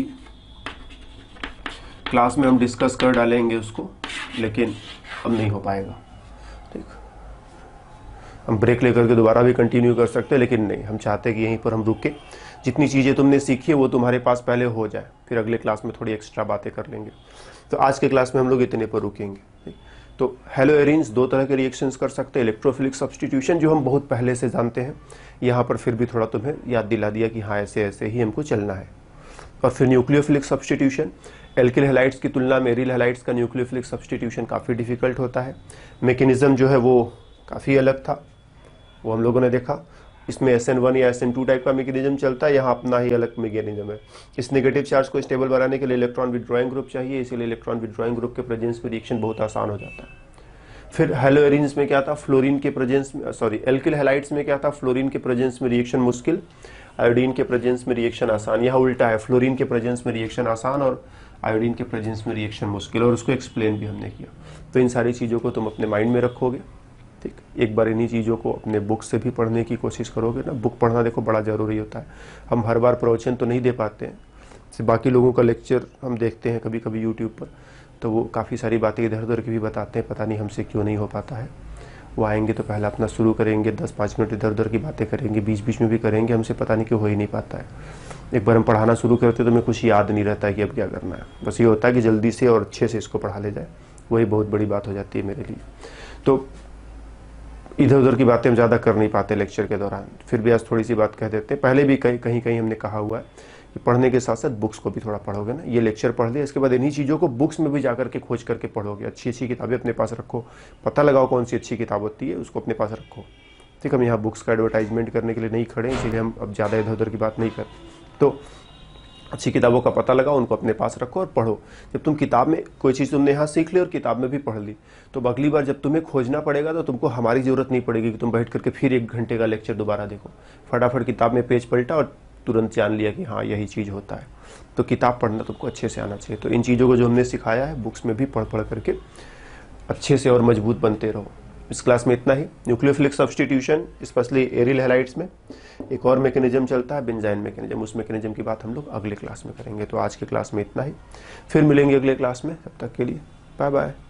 क्लास में हम डिस्कस कर डालेंगे उसको, लेकिन अब नहीं हो पाएगा। ठीक, हम ब्रेक लेकर के दोबारा भी कंटिन्यू कर सकते हैं, लेकिन नहीं, हम चाहते हैं कि यहीं पर हम रुके। जितनी चीज़ें तुमने सीखी है वो तुम्हारे पास पहले हो जाए, फिर अगले क्लास में थोड़ी एक्स्ट्रा बातें कर लेंगे। तो आज के क्लास में हम लोग इतने पर रुकेंगे। तो हेलोएरिन्स 2 तरह के रिएक्शंस कर सकते हैं। इलेक्ट्रोफिलिक सब्स्टिट्यूशन जो हम बहुत पहले से जानते हैं, यहाँ पर फिर भी थोड़ा तुम्हें याद दिला दिया कि हाँ ऐसे ऐसे ही हमको चलना है। और फिर न्यूक्लियोफिलिक सब्स्टिट्यूशन, एल्किल हैलाइड्स की तुलना में एरिल हैलाइड्स का न्यूक्लियोफिलिक सब्स्टिट्यूशन काफ़ी डिफिकल्ट होता है। मैकेनिज्म जो है वो काफ़ी अलग था, वो हम लोगों ने देखा। इसमें SN1 या SN2 टाइप का मैकेनिज्म चलता है, यहाँ अपना ही अलग मैकेनिज्म है। इस नेगेटिव चार्ज को स्टेबल बनाने के लिए इलेक्ट्रॉन विड्रॉइंग ग्रुप चाहिए, इसीलिए इलेक्ट्रॉन विड्रॉइंग ग्रुप के प्रेजेंस में रिएक्शन बहुत आसान हो जाता है। फिर हेलोएरिन्स में क्या था, फ्लोरीन के प्रेजेंस में, सॉरी एल्किल हैलाइड्स में क्या था, फ्लोरीन के प्रेजेंस में रिएक्शन मुश्किल, आयोडीन के प्रेजेंस में रिएक्शन आसान। यहाँ उल्टा है, फ्लोरीन के प्रेजेंस में रिएक्शन आसान और आयोडीन के प्रेजेंस में रिएक्शन मुश्किल, और उसको एक्सप्लेन भी हमने किया। तो इन सारी चीज़ों को तुम अपने माइंड में रखोगे, ठीक। एक बार इन्हीं चीज़ों को अपने बुक से भी पढ़ने की कोशिश करोगे ना। बुक पढ़ना देखो बड़ा ज़रूरी होता है। हम हर बार प्रवचन तो नहीं दे पाते हैं, जैसे बाकी लोगों का लेक्चर हम देखते हैं कभी कभी यूट्यूब पर, तो वो काफ़ी सारी बातें इधर उधर की भी बताते हैं, पता नहीं हमसे क्यों नहीं हो पाता है। वो आएंगे तो पहले अपना शुरू करेंगे, 10-5 मिनट इधर उधर की बातें करेंगे, बीच बीच में भी करेंगे, हमसे पता नहीं क्यों हो ही नहीं पाता है। एक बार हम पढ़ाना शुरू करते तो हमें कुछ याद नहीं रहता है कि अब क्या करना है, बस ये होता है कि जल्दी से और अच्छे से इसको पढ़ा ले जाए, वही बहुत बड़ी बात हो जाती है मेरे लिए। तो इधर उधर की बातें हम ज़्यादा कर नहीं पाते लेक्चर के दौरान, फिर भी आज थोड़ी सी बात कह देते हैं। पहले भी कहीं कहीं हमने कहा हुआ है कि पढ़ने के साथ साथ बुक्स को भी थोड़ा पढ़ोगे ना। ये लेक्चर पढ़ लिया, इसके बाद इन्हीं चीज़ों को बुक्स में भी जाकर के खोज करके पढ़ोगे। अच्छी अच्छी किताबें अपने पास रखो, पता लगाओ कौन सी अच्छी किताब होती है, उसको अपने पास रखो, ठीक। हम यहाँ बुक्स का एडवर्टाइजमेंट करने के लिए नहीं खड़े, इसीलिए हम अब ज़्यादा इधर उधर की बात नहीं करते। तो अच्छी किताबों का पता लगाओ, उनको अपने पास रखो और पढ़ो। जब तुम किताब में कोई चीज़ तुमने यहाँ सीख ली और किताब में भी पढ़ ली, तो अगली बार जब तुम्हें खोजना पड़ेगा तो तुमको हमारी ज़रूरत नहीं पड़ेगी कि तुम बैठ करके फिर 1 घंटे का लेक्चर दोबारा देखो। फटाफट किताब में पेज पलटा और तुरंत जान लिया कि हाँ यही चीज़ होता है। तो किताब पढ़ना तुमको अच्छे से आना चाहिए। तो इन चीज़ों को जो हमने सिखाया है बुक्स में भी पढ़ पढ़ करके अच्छे से और मजबूत बनते रहो। इस क्लास में इतना ही। Nucleophilic substitution specially aryl halides में एक और मैकेनिज्म चलता है, बेंजाइन मैकेनिज्म। उस मैकेनिज्म की बात हम लोग अगले क्लास में करेंगे। तो आज के क्लास में इतना ही, फिर मिलेंगे अगले क्लास में। तब तक के लिए बाय बाय।